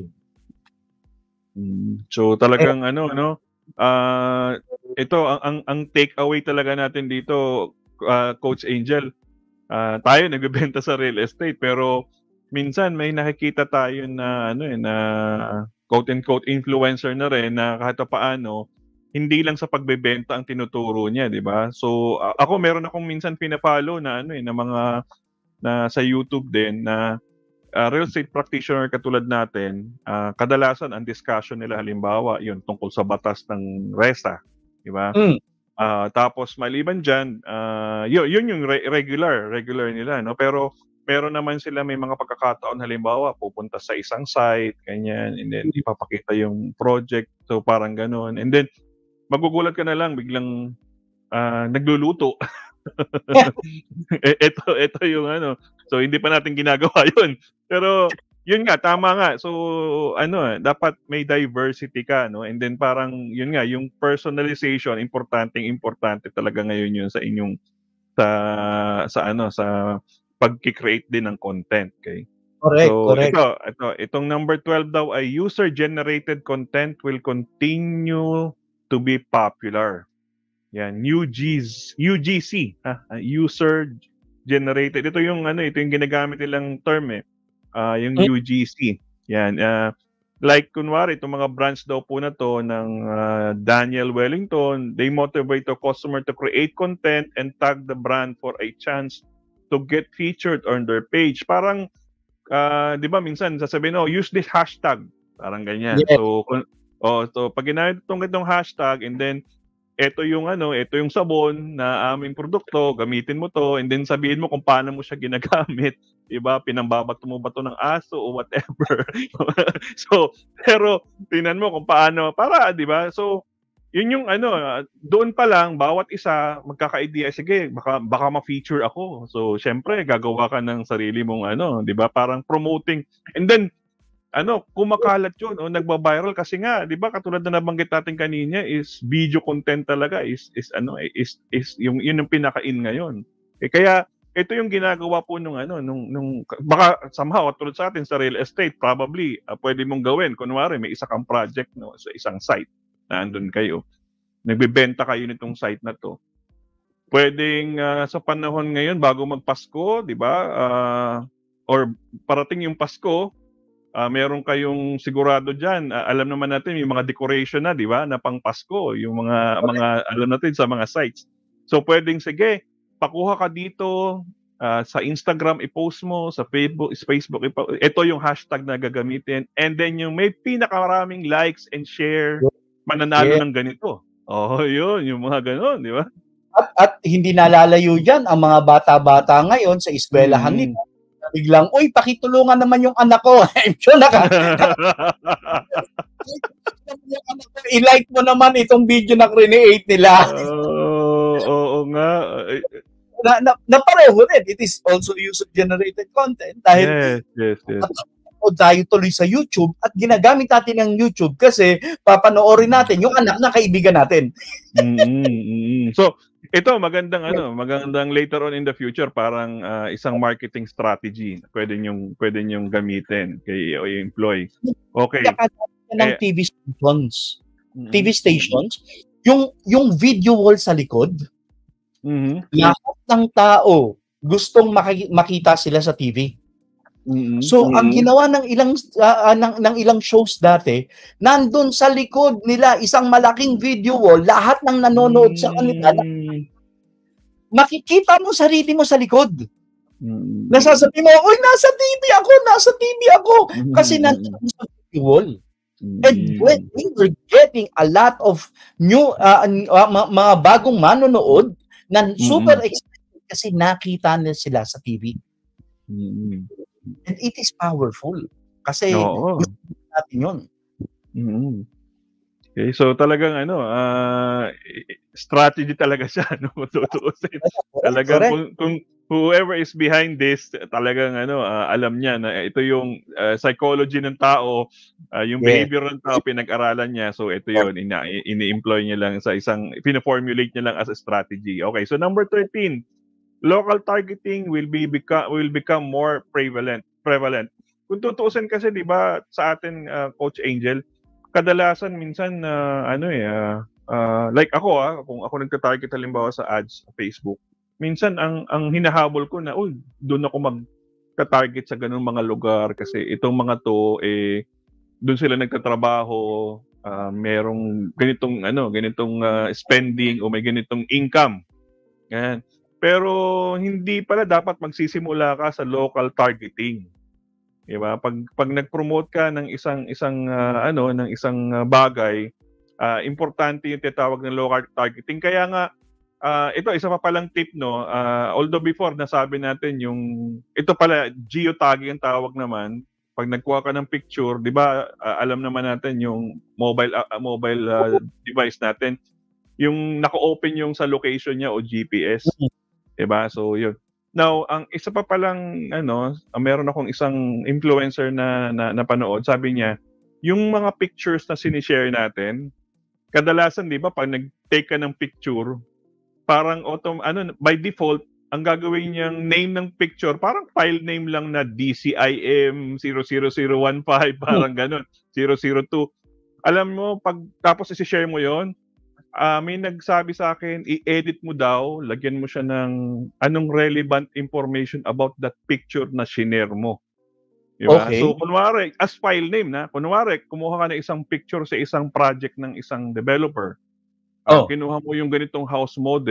Mm. So talagang ano ano ah ito ang ang, ang take away talaga natin dito ah, Coach Angel. Ah, tayo nagbebenta sa real estate pero minsan may nakikita tayo na ano eh na quote and quote influencer na rin na kahit paano hindi lang sa pagbebenta ang tinuturo niya, 'di ba? So a- ako meron akong minsan pina-follow na ano eh na mga na sa YouTube din na ah, real estate practitioner katulad natin, ah, kadalasan ang discussion nila halimbawa yun tungkol sa batas ng resta, 'di ba? Mm. Ah, tapos maliban diyan, ah, yun, yun yung re- regular, regular nila, no? Pero meron naman sila may mga pagkakataon halimbawa pupunta sa isang site, ganyan, and then ipapakita yung project, so parang ganoon. And then magugulat ka na lang biglang ah, nagluluto. Eh, ito ito yung ano. So hindi pa natin ginagawa 'yun. Pero yun nga tama nga. So ano eh, dapat may diversity ka, no? And then parang yun nga yung personalization importanteng importante talaga ngayon yun sa inyong sa sa ano sa pagki-create din ng content, okay? Correct, So correct. ito ito itong number twelve daw ay user generated content will continue to be popular. Yan, U Gs, U G C, ha? ah, user generated. Ito yung ano, ito yung ginagamit nilang term eh. Ah, yung Mm. U G C. Yan, ah, like kunwari itong mga branch daw po na to ng ah, Daniel Wellington, they motivate the customer to create content and tag the brand for a chance to get featured on their page. Parang, uh, di ba minsan sasabihin, oh, use this hashtag. Parang ganyan. Yes. So, oh, so pag ginamit itong itong hashtag and then ito yung ano, ito yung sabon na aming produkto, gamitin mo to and then sabihin mo kung paano mo siya ginagamit, 'di ba? Pinambabato mo ba to ng aso o whatever. So, pero tingnan mo kung paano para, 'di ba? So, yun yung ano, doon pa lang bawat isa magkaka-idea, sige, baka baka ma-feature ako. So, syempre gagawa ka ng sarili mong ano, 'di ba? Parang promoting. And then ano, kumakalat yun o nagba-viral kasi nga, 'di ba, katulad na nabanggit natin kanina is video content talaga is is ano is is yung yun yung pinaka-in ngayon. Eh kaya ito yung ginagawa po nung ano nung nung baka somehow tulad sa atin sa real estate probably uh, pwede mong gawin kunwari may isa kang project no sa isang site na andun kayo. Nagbebenta kayo nitong site na to. Pwedeng uh, sa panahon ngayon bago magpasko, 'di ba? Uh, or parating yung Pasko, Uh, meron kayong sigurado diyan, uh, alam naman natin yung mga decoration na, 'di ba, na pang Pasko, yung mga mga alam natin sa mga sites. So pwedeng sige, pakuha ka dito uh, sa Instagram i-post mo, sa Facebook, sa Facebook ipo- ito yung hashtag na gagamitin and then yung may pinakamaraming likes and share mananalo Yeah. ng ganito. Oh, yun, yung mga ganoon, 'di ba? At, at hindi nalalayo diyan ang mga bata-bata ngayon sa eskwelahan Mm. nila. Biglang, uy, pakitulungan naman yung anak ko. I'm sure naka, i-like mo naman itong video na create nila. Oo, oo nga. na, na, na pareho rin. It is also user-generated content dahil Yes, yes, yes. o tayo tuloy sa YouTube at ginagamit natin ang YouTube kasi papanoorin natin yung anak na kaibigan natin. Mm-hmm, mm-hmm. So, ito magandang ano, magandang later on in the future parang uh, isang marketing strategy pwede yung pwede yung gamitin kay o employee. Okay. Ng eh, T V stations. mm-hmm. T V stations, yung yung video wall sa likod. Mm-hmm. Lahat ng tao gustong maki- makita sila sa T V. Mm-hmm. So, mm-hmm. ang ginawa ng ilang uh, ng, ng ilang shows dati, nandun sa likod nila isang malaking video wall, lahat ng nanonood mm-hmm. sa kanila, makikita mo sarili mo sa likod. Mm-hmm. Nasasabi mo, uy, nasa T V ako, nasa T V ako. Mm-hmm. Kasi nandun sa video wall. Mm-hmm. And when we were getting a lot of new, uh, uh, mga bagong manonood, na super mm-hmm. excited kasi nakita nila sila sa T V. Mm-hmm. And it is powerful. Kasi Oo. gusto natin yun. Mm-hmm. Okay, so talagang ano, uh, strategy talaga siya, no? Tutuusin. Talagang kung, kung whoever is behind this, talagang ano, uh, alam niya na ito yung uh, psychology ng tao, uh, yung yeah. behavior ng tao, pinag-aralan niya. So ito yun, ina- ini-employ niya lang sa isang, pina-formulate niya lang as a strategy. Okay, so number thirteen. Local targeting will be become will become more prevalent prevalent. Kung tutuusin kasi 'di ba sa atin uh, Coach Angel, kadalasan minsan uh, ano eh uh, uh, like ako ah kung ako nagta-target halimbawa sa ads sa Facebook, minsan ang ang hinahabol ko na uy, doon ako magta-target sa ganung mga lugar kasi itong mga to eh doon sila nagtatrabaho, uh, merong ganitong ano, ganitong uh, spending o may ganitong income. Yan. Pero hindi pala dapat magsisimula ka sa local targeting. 'Di ba? Pag pag nag-promote ka ng isang isang uh, ano, ng isang uh, bagay, uh, importante yung tinatawag ng local targeting. Kaya nga uh, ito isa pa palang tip no. Uh, although before nasabi natin yung ito pala geotagging ang tawag naman. Pag nagkuha ka ng picture, 'di ba? Uh, alam naman natin yung mobile uh, mobile uh, device natin, yung naka-open yung sa location niya o G P S. Diba? So, yun. Now, ang isa pa palang, ano, meron akong isang influencer na, na napanood, sabi niya, yung mga pictures na sinishare natin, kadalasan, di ba, pag nag-take ka ng picture, parang autom, ano, by default, ang gagawin niyang name ng picture, parang file name lang na D C I M zero zero zero one five, parang ganun, zero zero two. Alam mo, pag tapos isi-share mo yon, Uh, may nagsabi sa akin, i-edit mo daw, lagyan mo siya ng anong relevant information about that picture na shinare mo. Diba? Okay. So, kunwari, as file name na, kunwari, kumuha ka ng isang picture sa isang project ng isang developer. Uh, oh. Kinuha mo yung ganitong house model.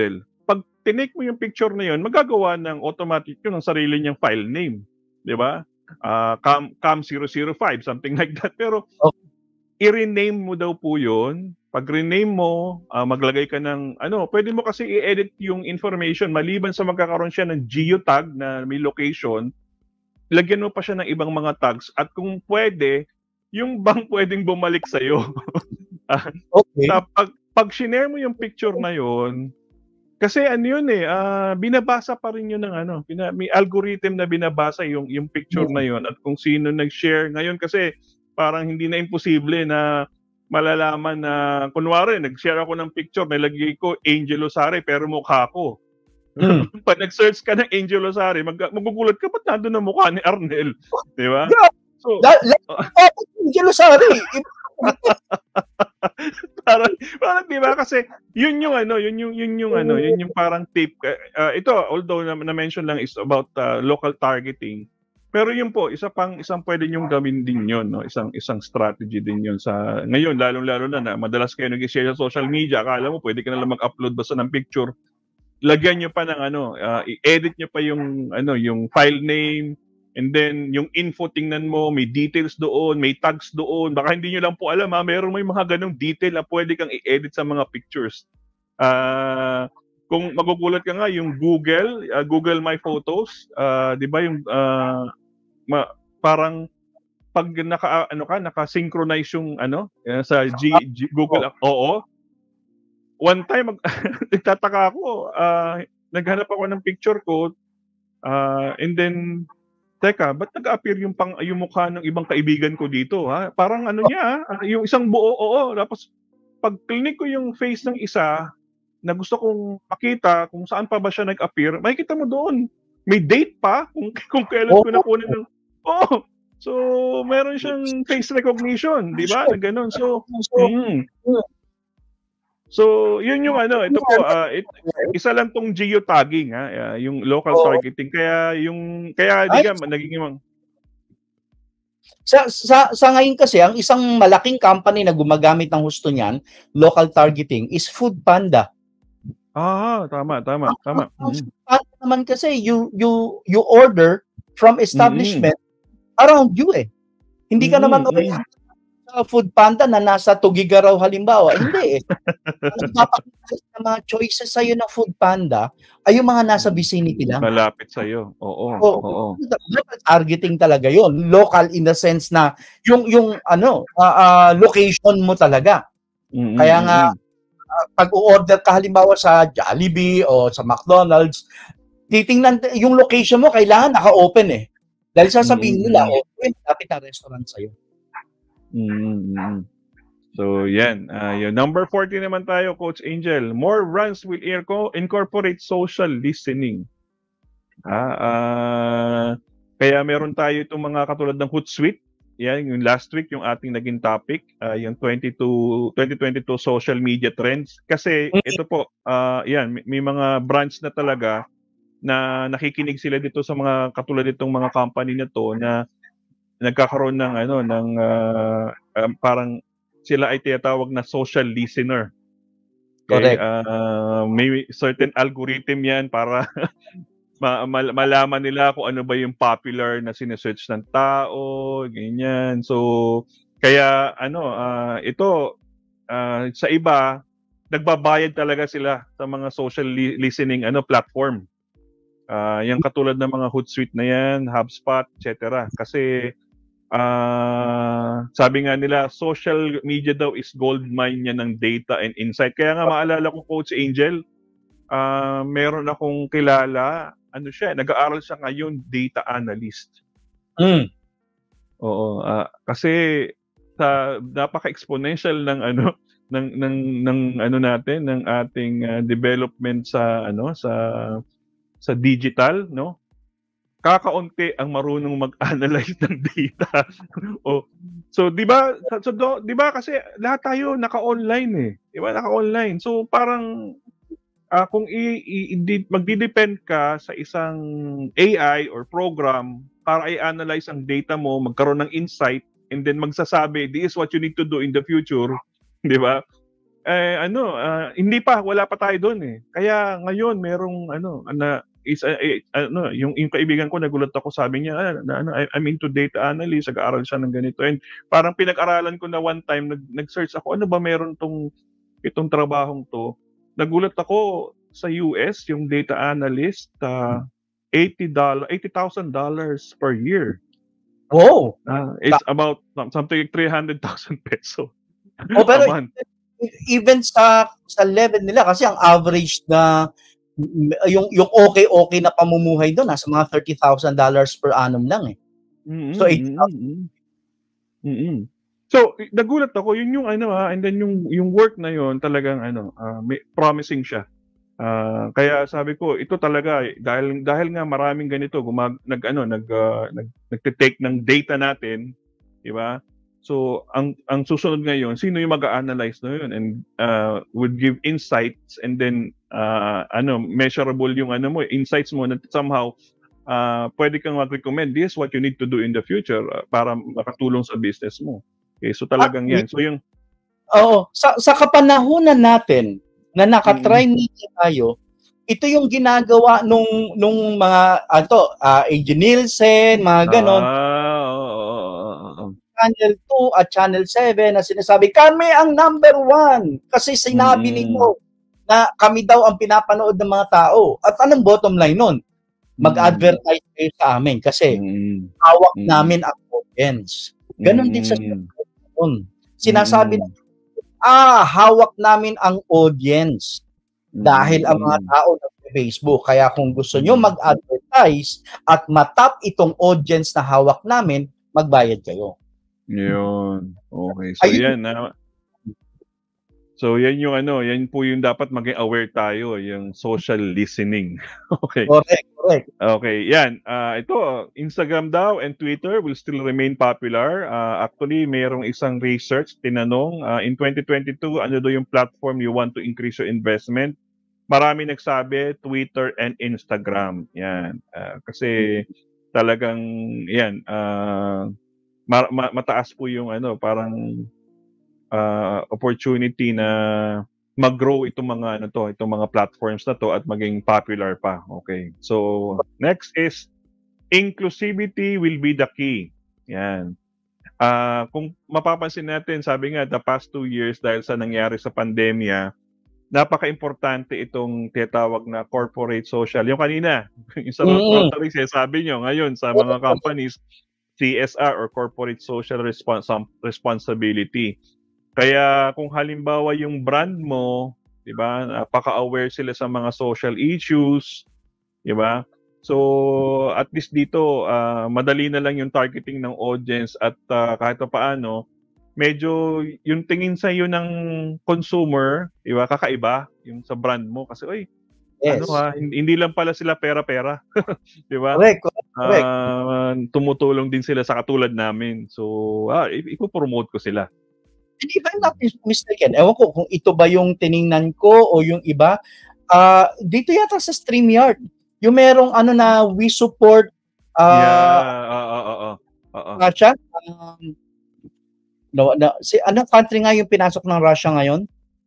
pag tinake mo yung picture na yun, magagawa ng automatic yun ang sarili niyang file name. Di ba? Uh, cam, cam zero zero five, something like that. Pero, Okay. i-rename mo daw po yun. Pag rename mo, uh, maglagay ka ng, ano, pwede mo kasi i-edit yung information maliban sa magkakaroon siya ng geotag na may location, lagyan mo pa siya ng ibang mga tags at kung pwede, yung bang pwedeng bumalik sa'yo. Okay. Pag, pag shinare mo yung picture na yun, kasi ano yun eh, uh, binabasa pa rin yun ng ano, bina, may algorithm na binabasa yung, yung picture na yun at kung sino nag-share. Ngayon kasi parang hindi na imposible na malalaman na, kunwari, nag-share ako ng picture, nilagay ko Angel Losare pero mukha ko. Mm. Pag nag-search ka ng Angel Losare, mag magugulat ka, ba't nandun ang mukha ni Arnel? Di ba? So, la, la, uh, Angel Losare! parang, parang di ba? Kasi yun yung ano, yun yung, yun yung ano, yun yung parang tip. Uh, ito, although na, na-mention lang is about uh, local targeting. Pero yun po, isa pang isang pwede niyong gawin din yun, no? Isang isang strategy din yun sa ngayon, lalong-lalo na na madalas kayo nag-share sa social media, akala mo pwede ka na lang mag-upload basta ng picture. Lagyan niyo pa ng ano, uh, i-edit niyo pa yung ano, yung file name, and then yung info tingnan mo, may details doon, may tags doon. Baka hindi niyo lang po alam ha, meron may mga ganung detail na pwede kang i-edit sa mga pictures. Ah, uh, kung magugulat ka nga yung Google, uh, Google My Photos, uh, 'di ba yung uh, Ma, parang pag naka ano ka naka-synchronize yung ano sa G, G, Google oh. Oo. One time mag nagtataka ako, uh, naghanap ako ng picture ko uh, and then teka, ba't nag-appear yung pang yung mukha ng ibang kaibigan ko dito ha? Parang ano niya, uh, yung isang buo oo, tapos pag click ko yung face ng isa na gusto kong makita kung saan pa ba siya nag-appear, makikita mo doon. May date pa kung kung kailan ko nakunin ng oh. So meron siyang face recognition, 'di ba? Na ganoon. So mm. So yun yung ano, ito po uh, it, isa lang tong geotagging ha, uh, yung local targeting. Kaya yung kaya di ka naging sa, sa sa ngayon kasi ang isang malaking company na gumagamit ng husto niyan, local targeting, is Food Panda. Ah, tama, tama, tama. Mm-hmm. Ang naman kasi you you you order from establishment mm-hmm. around you eh. Hindi ka mm-hmm. naman sa Food Panda na nasa Tugigaraw halimbawa. Hindi eh. Ang papakita ng mga choices sa'yo ng Food Panda ay yung mga nasa vicinity lang. Malapit sa'yo. Oo. Oo. Oo. Local targeting talaga yon. Local in the sense na yung yung ano uh, uh, location mo talaga. Mm-hmm. Kaya nga pag o-order ka halimbawa sa Jollibee o sa McDonald's, titingnan yung location mo kailangan naka-open eh. Dahil sasabihin mm-hmm. nila, oh, lapit na restaurant sa'yo. Mm-hmm. So, yan. Uh, yung number forty naman tayo, Coach Angel. More runs will incorporate social listening. Ah, uh, kaya meron tayo itong mga katulad ng Hootsuite. Yan, yung last week, yung ating naging topic, uh, yung twenty twenty-two social media trends. Kasi ito po, uh, yan, may, may mga branch na talaga na nakikinig sila dito sa mga katulad itong mga company na to na nagkakaroon ng ano ng uh, um, parang sila ay tinatawag na social listener. Okay? Correct. Uh, may certain algorithm yan para Ma- mal- malaman nila kung ano ba yung popular na sinesearch ng tao, ganyan. So, kaya ano, uh, ito, uh, sa iba, nagbabayad talaga sila sa mga social li- listening ano platform. Uh, yung katulad ng mga Hootsuite na yan, HubSpot, et cetera. Kasi, uh, sabi nga nila, social media daw is gold mine niya ng data and insight. Kaya nga maalala ko, Coach Angel, uh, meron akong kilala, ano siya, nag-aaral siya ngayon, data analyst. Mm. Oo, uh, kasi sa napaka-exponential ng ano ng ng ng ano natin, ng ating uh, development sa ano sa sa digital, no? Kakaunti ang marunong mag-analyze ng data. Oh. So, 'di ba? So, 'di ba kasi lahat tayo naka-online eh. 'Di ba? Naka-online. So, parang Uh, kung i, i, i magdi-depend ka sa isang A I or program para i-analyze ang data mo, magkaroon ng insight, and then magsasabi, this is what you need to do in the future, di ba? eh, ano, ah, hindi pa, wala pa tayo doon eh. Kaya ngayon merong ano, na is uh, eh, ano, yung yung kaibigan ko nagulat ako, sabi niya, ah, na, ano, I- I'm into data analyst, nag-aaral siya ng ganito. And parang pinag-aralan ko na one time, nag, nag-search ako, ano ba meron tong itong trabahong to. Nagulat ako sa U S, yung data analyst, uh, eighty dollars, eighty thousand dollars per year. Wow! Uh, it's about something like three hundred thousand peso Oh, a pero month. even sa sa level nila, kasi ang average na yung yung okay-okay na pamumuhay doon nasa mga thirty thousand dollars per annum lang eh. Mm-hmm, So eighty thousand. mm-hmm. Mm-hmm. So nagulat ako, yun yung ano ha, and then yung yung work na yun talagang ano, uh, may, promising siya. Uh, kaya sabi ko, ito talaga dahil dahil nga maraming ganito gumag nag ano nag uh, nag nagte-take ng data natin, di ba? So ang ang susunod ngayon, sino yung mag-a-analyze na yun and uh, would give insights, and then uh, ano measurable yung ano mo, insights mo na somehow uh, pwede kang mag-recommend this what you need to do in the future uh, para makatulong sa business mo. Okay, so talagang yan. So yung Oo, sa sa kapanahunan natin na naka-try media tayo, ito yung ginagawa nung nung mga ano uh, A J Nielsen, mga ganon. Ah, oh, oh, oh, oh. Channel two at Channel seven na sinasabi, kami ang number one. Kasi sinabi Mm-hmm. ninyo na kami daw ang pinapanood ng mga tao. At anong bottom line nun? Mag-advertise kayo sa amin kasi mm-hmm. hawak mm-hmm. namin ang audience. Ganon mm-hmm. din sa sinasabi mm-hmm. na, ah, hawak namin ang audience dahil ang mga tao sa Facebook. Kaya kung gusto nyo mag-advertise at matap itong audience na hawak namin, magbayad kayo. Yun. Okay. So, Ayun. yan. Na, so, yan yung ano, yan po yung dapat maging aware tayo, yung social listening. Okay. Correct, correct. Okay, yan. Uh, ito, Instagram daw and Twitter will still remain popular. Uh, actually, mayroong isang research, tinanong, uh, in twenty twenty-two, ano daw yung platform you want to increase your investment? Marami nagsabi, Twitter and Instagram. Yan. Uh, kasi talagang, yan, uh, ma- ma- mataas po yung ano, parang uh, opportunity na mag-grow itong mga ano to, itong mga platforms na to at maging popular pa. Okay. So, next is inclusivity will be the key. Yan. Uh, kung mapapansin natin, sabi nga, the past two years dahil sa nangyari sa pandemya, napaka-importante itong tinatawag na corporate social. Yung kanina, yung sa Mm. Rotary, sabi nyo, ngayon sa mga companies, C S R or corporate social respons- responsibility. Kaya kung halimbawa yung brand mo, 'di ba, napaka-aware sila sa mga social issues, 'di ba? So at least dito uh, madali na lang yung targeting ng audience at uh, kahit paano medyo yung tingin sa iyo ng consumer, 'di ba, kakaiba yung sa brand mo kasi oy, yes. ano ha, hindi, hindi lang pala sila pera-pera, 'di ba? Correct, correct. Uh, tumutulong din sila sa katulad namin. So, ah, ipo-promote ko sila. And if I'm not mistaken, ewan ko kung ito ba yung tiningnan ko o yung iba, uh, dito yata sa StreamYard, yung merong ano na we support uh, yeah, oo, oo, oo. nga siya, um, no, no, si, anong country nga yung pinasok ng Russia ngayon?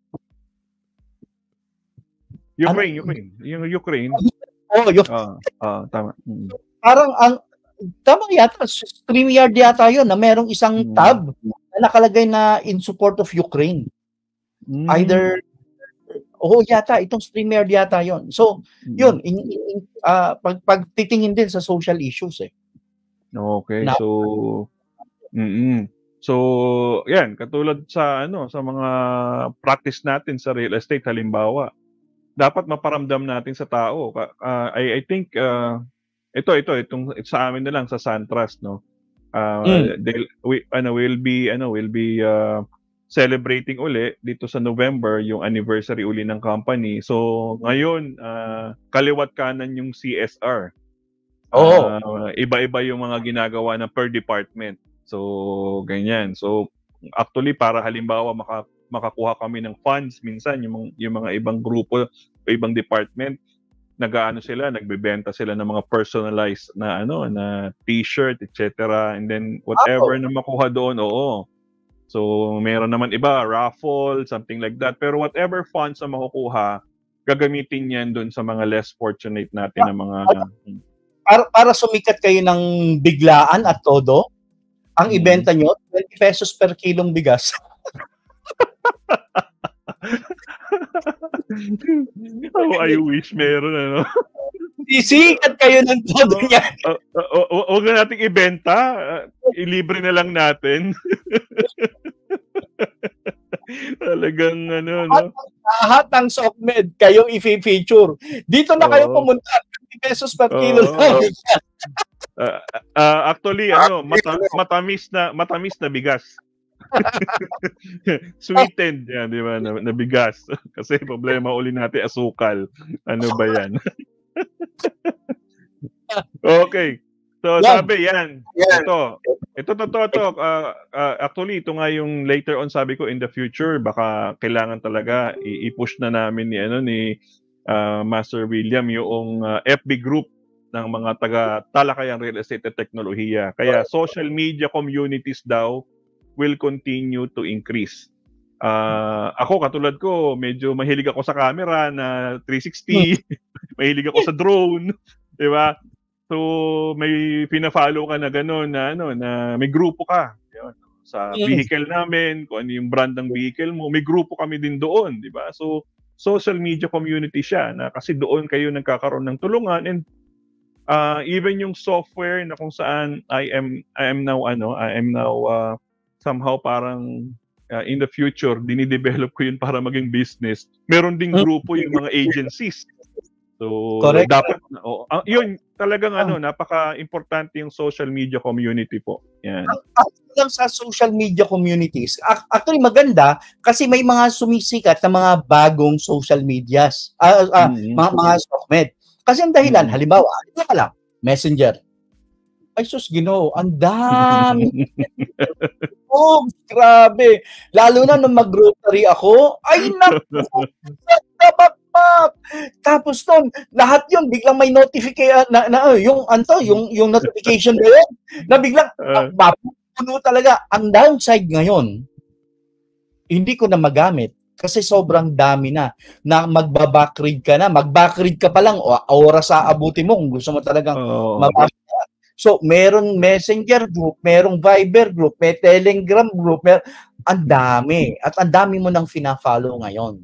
Ukraine, ano? Ukraine. Yung Ukraine. Oh, yung... Uh, uh, tama. Mm. Parang ang tamang yata, StreamYard yata yun na merong isang mm. tab na nakalagay na in support of Ukraine. Mm. Either, oh yata, itong StreamYard yata yun. So, mm. yun, in, in, uh, pag, pagtitingin din sa social issues eh. Okay, na, so, mm-mm. So, yan, katulad sa, ano, sa mga practice natin sa real estate, halimbawa, dapat maparamdam natin sa tao. Uh, I, I think, uh, ito, ito, itong sa amin na lang sa Santras, no. Uh, mm. they, we, ano, will be, ano, will be uh, celebrating uli dito sa November yung anniversary uli ng company. So ngayon, uh, kaliwat kanan yung C S R. Oh, uh, iba-iba yung mga ginagawa na per department. So ganyan. So actually para halimbawa maka, makakuha kami ng funds minsan yung yung mga ibang grupo o ibang department, nag-aano sila, nagbebenta sila ng mga personalized na ano, na t-shirt, et cetera. And then whatever oh. na makuha doon, oo. So, meron naman iba, raffle, something like that. Pero whatever funds na makukuha, gagamitin yan doon sa mga less fortunate natin na mga... Para, para sumikat kayo ng biglaan at todo, ang Hmm. ibenta nyo, twenty pesos per kilong bigas. Oh, I wish meron, ano? Sisikat kayo ng todo yan. Uh, uh, uh, Huwag na nating ibenta. Uh, ilibre na lang natin. Talagang ano, no? Lahat ng SOCMED kayong i-feature. Dito na kayo Oo. pumunta. twenty pesos per kilo Oo. lang. Uh, uh, actually, ano, mata- matamis na matamis na bigas. Sweetened yan, di ba? Na, na bigas. Kasi problema uli natin, asukal. Ano ba yan? Okay. So, Yan. sabi, yan. Yan. Ito. Ito, totoo to. Uh, uh, actually, ito nga yung later on sabi ko, in the future, baka kailangan talaga i- i-push na namin ni, ano, ni uh, Master William yung uh, F B group ng mga taga-talakayang real estate at teknolohiya. Kaya social media communities daw will continue to increase. Uh, ako, katulad ko, medyo mahilig ako sa camera na three sixty. Mahilig ako sa drone. Di ba? So, may pina-follow ka na gano'n na, ano, na may grupo ka. Yun. Sa vehicle namin, kung ano yung brand ng vehicle mo, may grupo kami din doon. Di ba? So, social media community siya na kasi doon kayo nagkakaroon ng tulungan and uh, even yung software na kung saan I am I am now ano I am now uh, somehow parang uh, in the future dinidevelop ko yun para maging business. Meron ding grupo yung mga agencies. So Correct. dapat oh, uh, yun talagang ano napaka-importante yung social media community po. Yan. Actually lang sa social media communities. Actually maganda kasi may mga sumisikat na mga bagong social medias. Uh, uh, Mm-hmm. mga mga SOCMED. Kasi ang dahilan, Mm. halimbawa, ito ka lang, Messenger. Ay, sus, Ginoo, ang dami. Oh, grabe. Lalo na nung mag-grocery ako, ay, naku, tabak-bak. Tapos nun, lahat yun, biglang may notification, na, na, yung, anto, yung, yung notification na yun, na biglang, Uh, mapupuno talaga. Ang downside ngayon, hindi ko na magamit. Kasi sobrang dami na, na magbabackread ka na. Magbackread ka pa lang, o oras sa abuti mo kung gusto mo talagang oh. mabasa. So, meron Messenger group, merong Viber group, may Telegram group, mer ang dami. At ang dami mo nang fina-follow ngayon.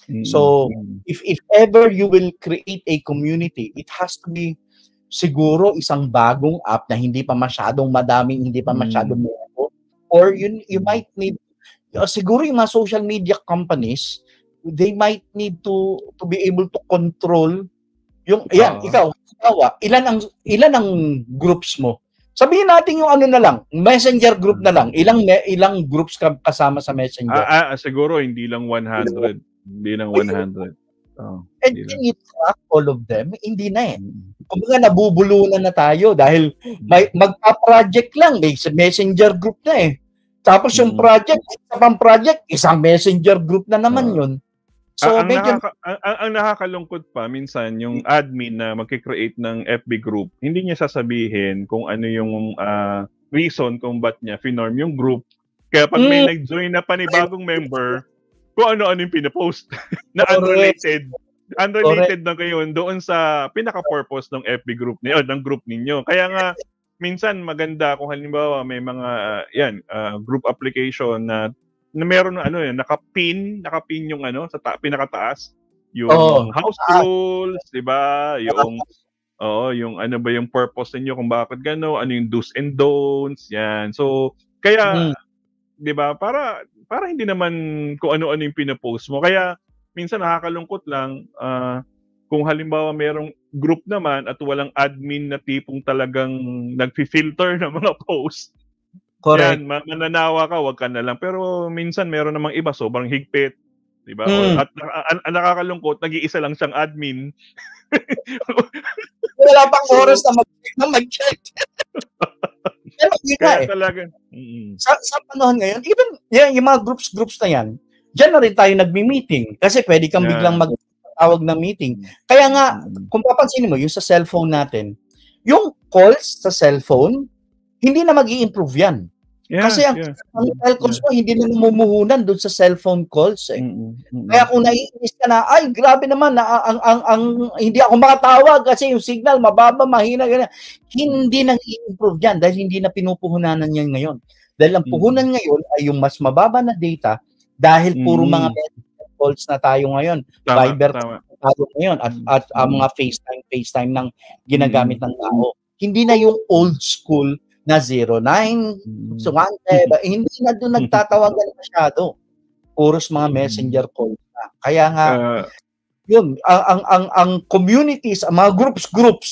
So, if if ever you will create a community, it has to be siguro isang bagong app na hindi pa masyadong madaming, hindi pa masyadong mm. or you, you might need Uh, siguro yung mga social media companies, they might need to to be able to control yung ayan, uh, ikaw, ikaw ilan ang ilan ang groups mo? Sabihin natin yung ano na lang, Messenger group na lang. Ilang ilang groups ka kasama sa Messenger? Ah, ah siguro hindi lang one hundred. Hindi lang one hundred. Oh, and then you track all of them, hindi na eh. Kumbaga nabubulunan na tayo dahil may magpa-project lang, may Messenger group na eh. Tapos yung project, isa pang project, isang Messenger group na naman yun. So, ang, medyo... nakaka- ang, ang, ang nakakalungkot pa, minsan, yung admin na magkikreate ng F B group, hindi niya sasabihin kung ano yung uh, reason kung ba't niya finorm yung group. Kaya pag may mm. nag-join na panibagong member, kung ano-ano yung pinapost na unrelated. Unrelated na kayo doon sa pinaka-purpose ng F B group niyo, ng group ninyo. Kaya nga, minsan maganda kung halimbawa may mga uh, yan uh, group application na, na meron ano yan naka-pin, naka-pin yung ano sa ta- pinakataas yung oh, house ah. rules, 'di ba? Yung oh, yung ano ba yung purpose niyo kung bakit gano, ano yung do's and don'ts, yan. So kaya hmm. 'di ba? Para para hindi naman kung ano-ano yung pina-post mo. Kaya minsan nakakalungkot lang uh, kung halimbawa merong group naman at walang admin na tipong talagang nagfi-filter ng mga post. Correct. Yan, mananawa ka, wag ka na lang. Pero minsan meron namang iba, sobrang higpit. Diba? Mm. At ang nakakalungkot, nag-iisa lang siyang admin. Wala pang oras na mag-check. Pero yun Kaya eh. talaga. Mm-hmm. Sa, sa panahon ngayon, even yan, yung mga groups-groups na yan, dyan na rin tayo nagmi-meeting. Kasi pwede kang yeah. biglang mag- tawag na meeting. Kaya nga, kung papansinin mo, yung sa cellphone natin, yung calls sa cellphone, hindi na mag-i-improve yan. Yeah, Kasi ang yeah. ang telcos Yeah. mo hindi na namumuhunan dun sa cellphone calls, eh. Mm, mm. Kaya kung naiinis ka na, "Ay grabe naman na ang ang ang hindi ako makatawag kasi yung signal mababa, mahina," ganyan. Hindi nag-i-improve yan dahil hindi na pinupuhunanan yan ngayon. Dahil ang puhunan Mm. ngayon ay yung mas mababa na data dahil puro mga Mm. messenger calls na tayo ngayon, Tama, Viber tama. tayo ngayon at Mm, at ang mm. mga FaceTime, FaceTime ng ginagamit Mm. ng tao. Hindi na yung old school na zero nine, Mm. one seven, hindi na dun nagtatawagan masyado. Puros mga messenger Mm. calls na. Kaya nga, Ah, yun, ang ang ang ang communities, ang mga groups groups,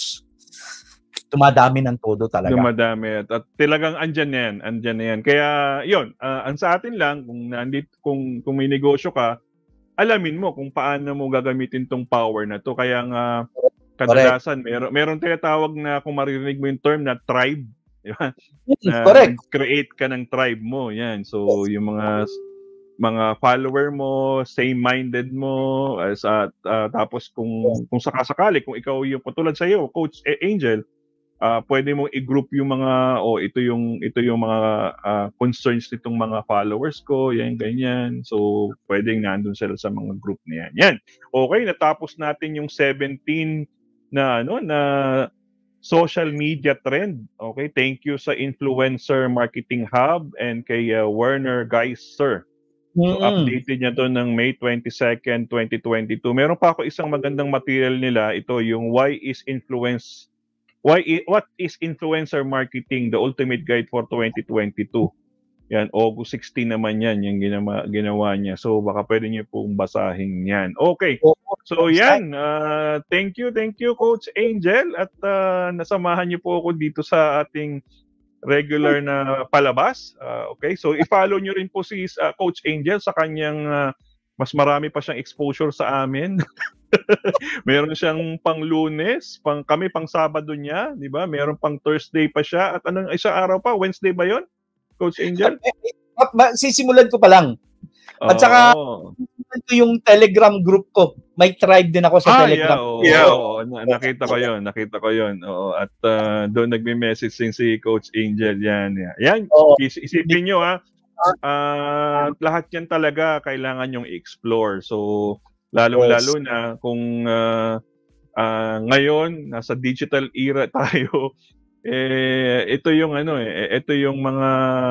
dumadami ng todo talaga. Dumadami at, at talagang andyan na yan, andyan na yan. Kaya yun, ah, ang sa atin lang kung nandito kung kung may negosyo ka, alamin mo kung paano mo gagamitin tong power na to. Kaya nga Correct. kadalasan meron meron tinatawag na kung maririnig mo yung term na tribe, di ba? Mm, Na correct. nag-create ka ng tribe mo, yan. So yung mga mga follower mo, same-minded mo, as at ah, tapos kung kung sakasakali kung ikaw yung katulad sa iyo, Coach A- Angel, ah pwede mong i-group yung mga oh ito yung ito yung mga ah, concerns nitong mga followers ko, yan ganyan. So pwedeng nandun sila sa mga group na yan. Yan. Okay, natapos natin yung seventeen na ano na social media trend. Okay, thank you sa Influencer Marketing Hub and kay uh, Werner GEYSER. So Mm. updated niya to ng May twenty-second, twenty twenty-two. Meron pa ako isang magandang material nila. Ito yung Why is Influence Why i- what is influencer marketing? The ultimate guide for twenty twenty-two. Yan, August sixteen naman yan yung ginawa, ginawa niya. So baka pwede niyo pong basahin yan. Okay. Oo, So exact. yan, uh, thank you, thank you Coach Angel at uh, nasamahan niyo po ako dito sa ating regular na palabas. Uh, okay, so i-follow niyo rin po si uh, Coach Angel sa kanyang uh, mas marami pa siyang exposure sa amin. Meron siyang pang Lunes, pang kami pang Sabado niya, 'di ba? Meron pang Thursday pa siya at anong isang araw pa, Wednesday ba 'yon? Coach Angel? Ah, ba- sisimulan ko pa lang. At saka Oo. ito yung Telegram group ko. May tribe din ako sa Ah, yeah, Telegram. oo, Yeah. oo, na- nakita ko 'yon, nakita ko 'yon. Oo, at uh, doon nagme-message din si Coach Angel yan. Yan, yan. Oo. Is- isipin niyo ha, uh, lahat yan talaga kailangan yung explore. So, lalong-lalo na kung uh, uh, ngayon nasa digital era tayo, eh ito yung ano eh, ito yung mga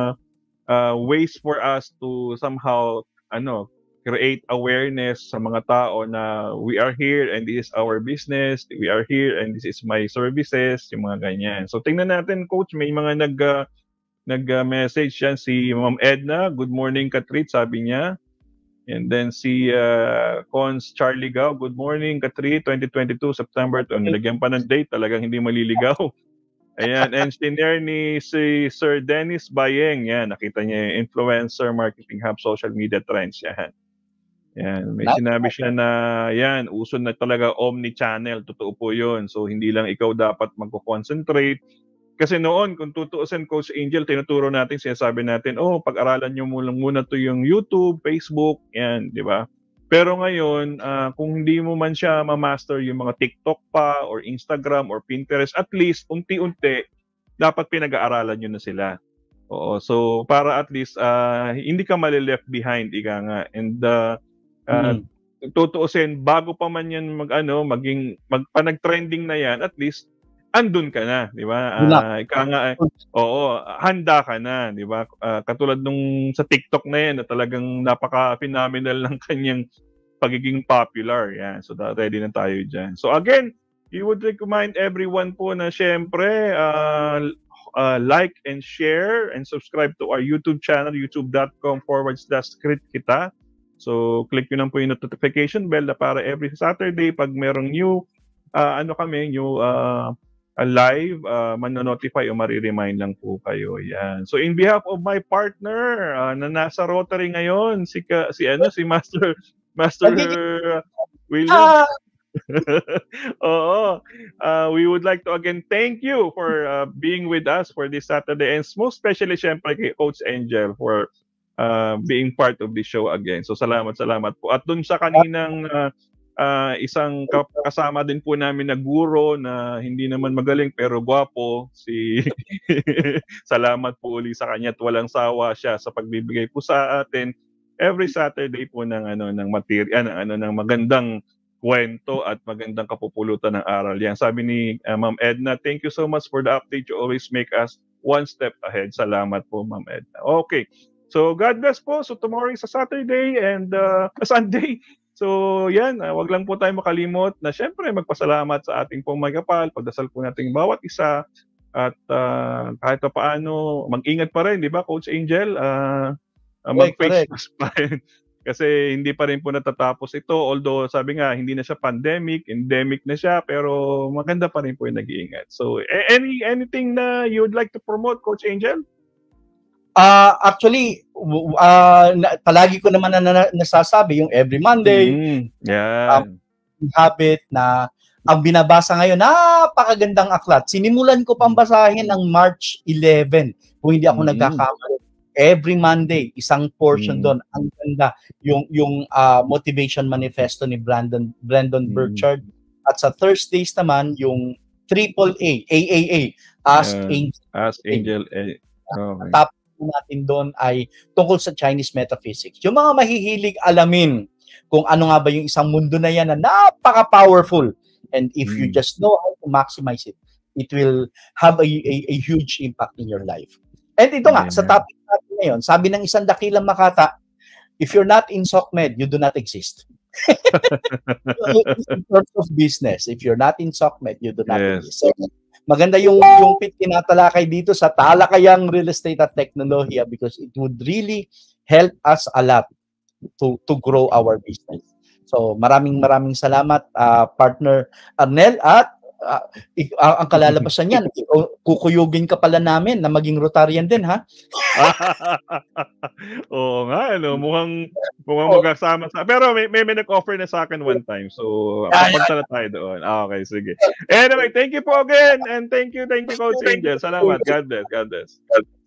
uh, ways for us to somehow ano create awareness sa mga tao na we are here and this is our business, we are here and this is my services, yung mga ganyan. So tingnan natin Coach, may mga nag uh, nag-message yan si Ma'am Edna, good morning Katrit, sabi niya. And then si uh, Cons Charlie Gao, good morning Katrit, twenty twenty-two September, to nilagyan pa ng date, talagang hindi maliligaw. Ayan, engineer ni si Sir Dennis Bayeng, yan, nakita niya yung Influencer Marketing Hub Social Media Trends, yan. Yan, may sinabi siya na yan, uso na talaga omni-channel, totoo po yun. So hindi lang ikaw dapat magko-concentrate. Kasi noon, kung tutuusin Coach Angel, tinuturo natin, sinasabi natin, oh, pag-aralan nyo muna muna to yung YouTube, Facebook, yan, di ba? Pero ngayon, uh, kung hindi mo man siya ma-master yung mga TikTok pa, or Instagram, or Pinterest, at least, unti-unti, dapat pinag-aaralan nyo na sila. Oo, so para at least, uh, hindi ka mali-left behind, ika nga. And uh, uh, mm-hmm. tutuusin, bago pa man yan mag, ano, maging, mag, pa nag-trending na yan, at least, andun ka na, di ba? Uh, ika nga, eh, oo, handa ka na, di ba? Uh, katulad nung sa TikTok na yan, na talagang napaka-phenomenal ng kanyang pagiging popular. Yan. So, ready na tayo dyan. So, again, we would recommend everyone po na syempre, uh, uh, like and share and subscribe to our YouTube channel, youtube.com forward slash script kita. So, click nyo lang po yung notification bell na para every Saturday, pag merong new, uh, ano kami, new, uh, Uh, live, uh, manonotify o mariremind lang po kayo. Yan. So in behalf of my partner uh, na nasa Rotary ngayon, si ka, si ano si Master Master uh, William. Oo. Uh, we would like to again thank you for uh, being with us for this Saturday and most especially syempre kay Coach Angel for uh, being part of the show again. So salamat salamat po. At dun sa kaninang uh, uh, isang kasama din po namin na guro na hindi naman magaling pero gwapo, si salamat po uli sa kanya at walang sawa siya sa pagbibigay po sa atin every Saturday po ng ano ng material ng ano ng magandang kwento at magandang kapupulutan ng aral yan. Sabi ni uh, Ma'am Edna, thank you so much for the update. You always make us one step ahead. Salamat po, Ma'am Edna. Okay. So, God bless po. So, tomorrow is a Saturday and uh, a Sunday. So, yan. Uh, wag lang po tayo makalimot na syempre magpasalamat sa ating pong may kapal. Pagdasal po natin bawat isa. At uh, kahit pa paano, mag-ingat pa rin, di ba, Coach Angel? Uh, uh, mag-face mask pa rin. Kasi hindi pa rin po natatapos ito. Although, sabi nga, hindi na siya pandemic, endemic na siya, pero maganda pa rin po yung nag-iingat. So, any anything na you would like to promote, Coach Angel? Uh, actually, uh, na, palagi ko naman na, na, nasasabi yung every Monday. Mm, yeah. Um, habit na ang binabasa ngayon, napakagandang aklat. Sinimulan ko pang basahin ng March eleventh, kung hindi ako mm. nagkakamali. Every Monday, isang portion mm. doon. Ang ganda. Yung, yung uh, motivation manifesto ni Brandon, Brandon mm. Burchard. At sa Thursdays naman, yung triple A, A A A, Ask uh, Angel. Ask Angel A. Okay. Top natin doon ay tungkol sa Chinese metaphysics. Yung mga mahihilig alamin kung ano nga ba yung isang mundo na yan na napaka-powerful. And if mm. you just know how to maximize it, it will have a, a, a huge impact in your life. And ito nga, yeah. sa topic natin ngayon, sabi ng isang dakilang makata, if you're not in SOCMED, you do not exist. In terms of business, if you're not in SOCMED, you do not yes. exist. So, maganda yung, yung tinatalakay dito sa talakayang real estate at teknolohiya because it would really help us a lot to, to grow our business. So maraming maraming salamat, uh, partner Arnel, at Uh, uh, ang kalalabasan niyan, kukuyugin ka pala namin na maging Rotarian din, ha? Oo nga, ano, mukhang, mukhang oh. magkasama sa... Pero may, may, may nag-offer na sa akin one time. So, papunta na tayo doon. Ah, okay, sige. Anyway, thank you po again. And thank you, thank you, Coach Angel. Salamat. God bless. God bless.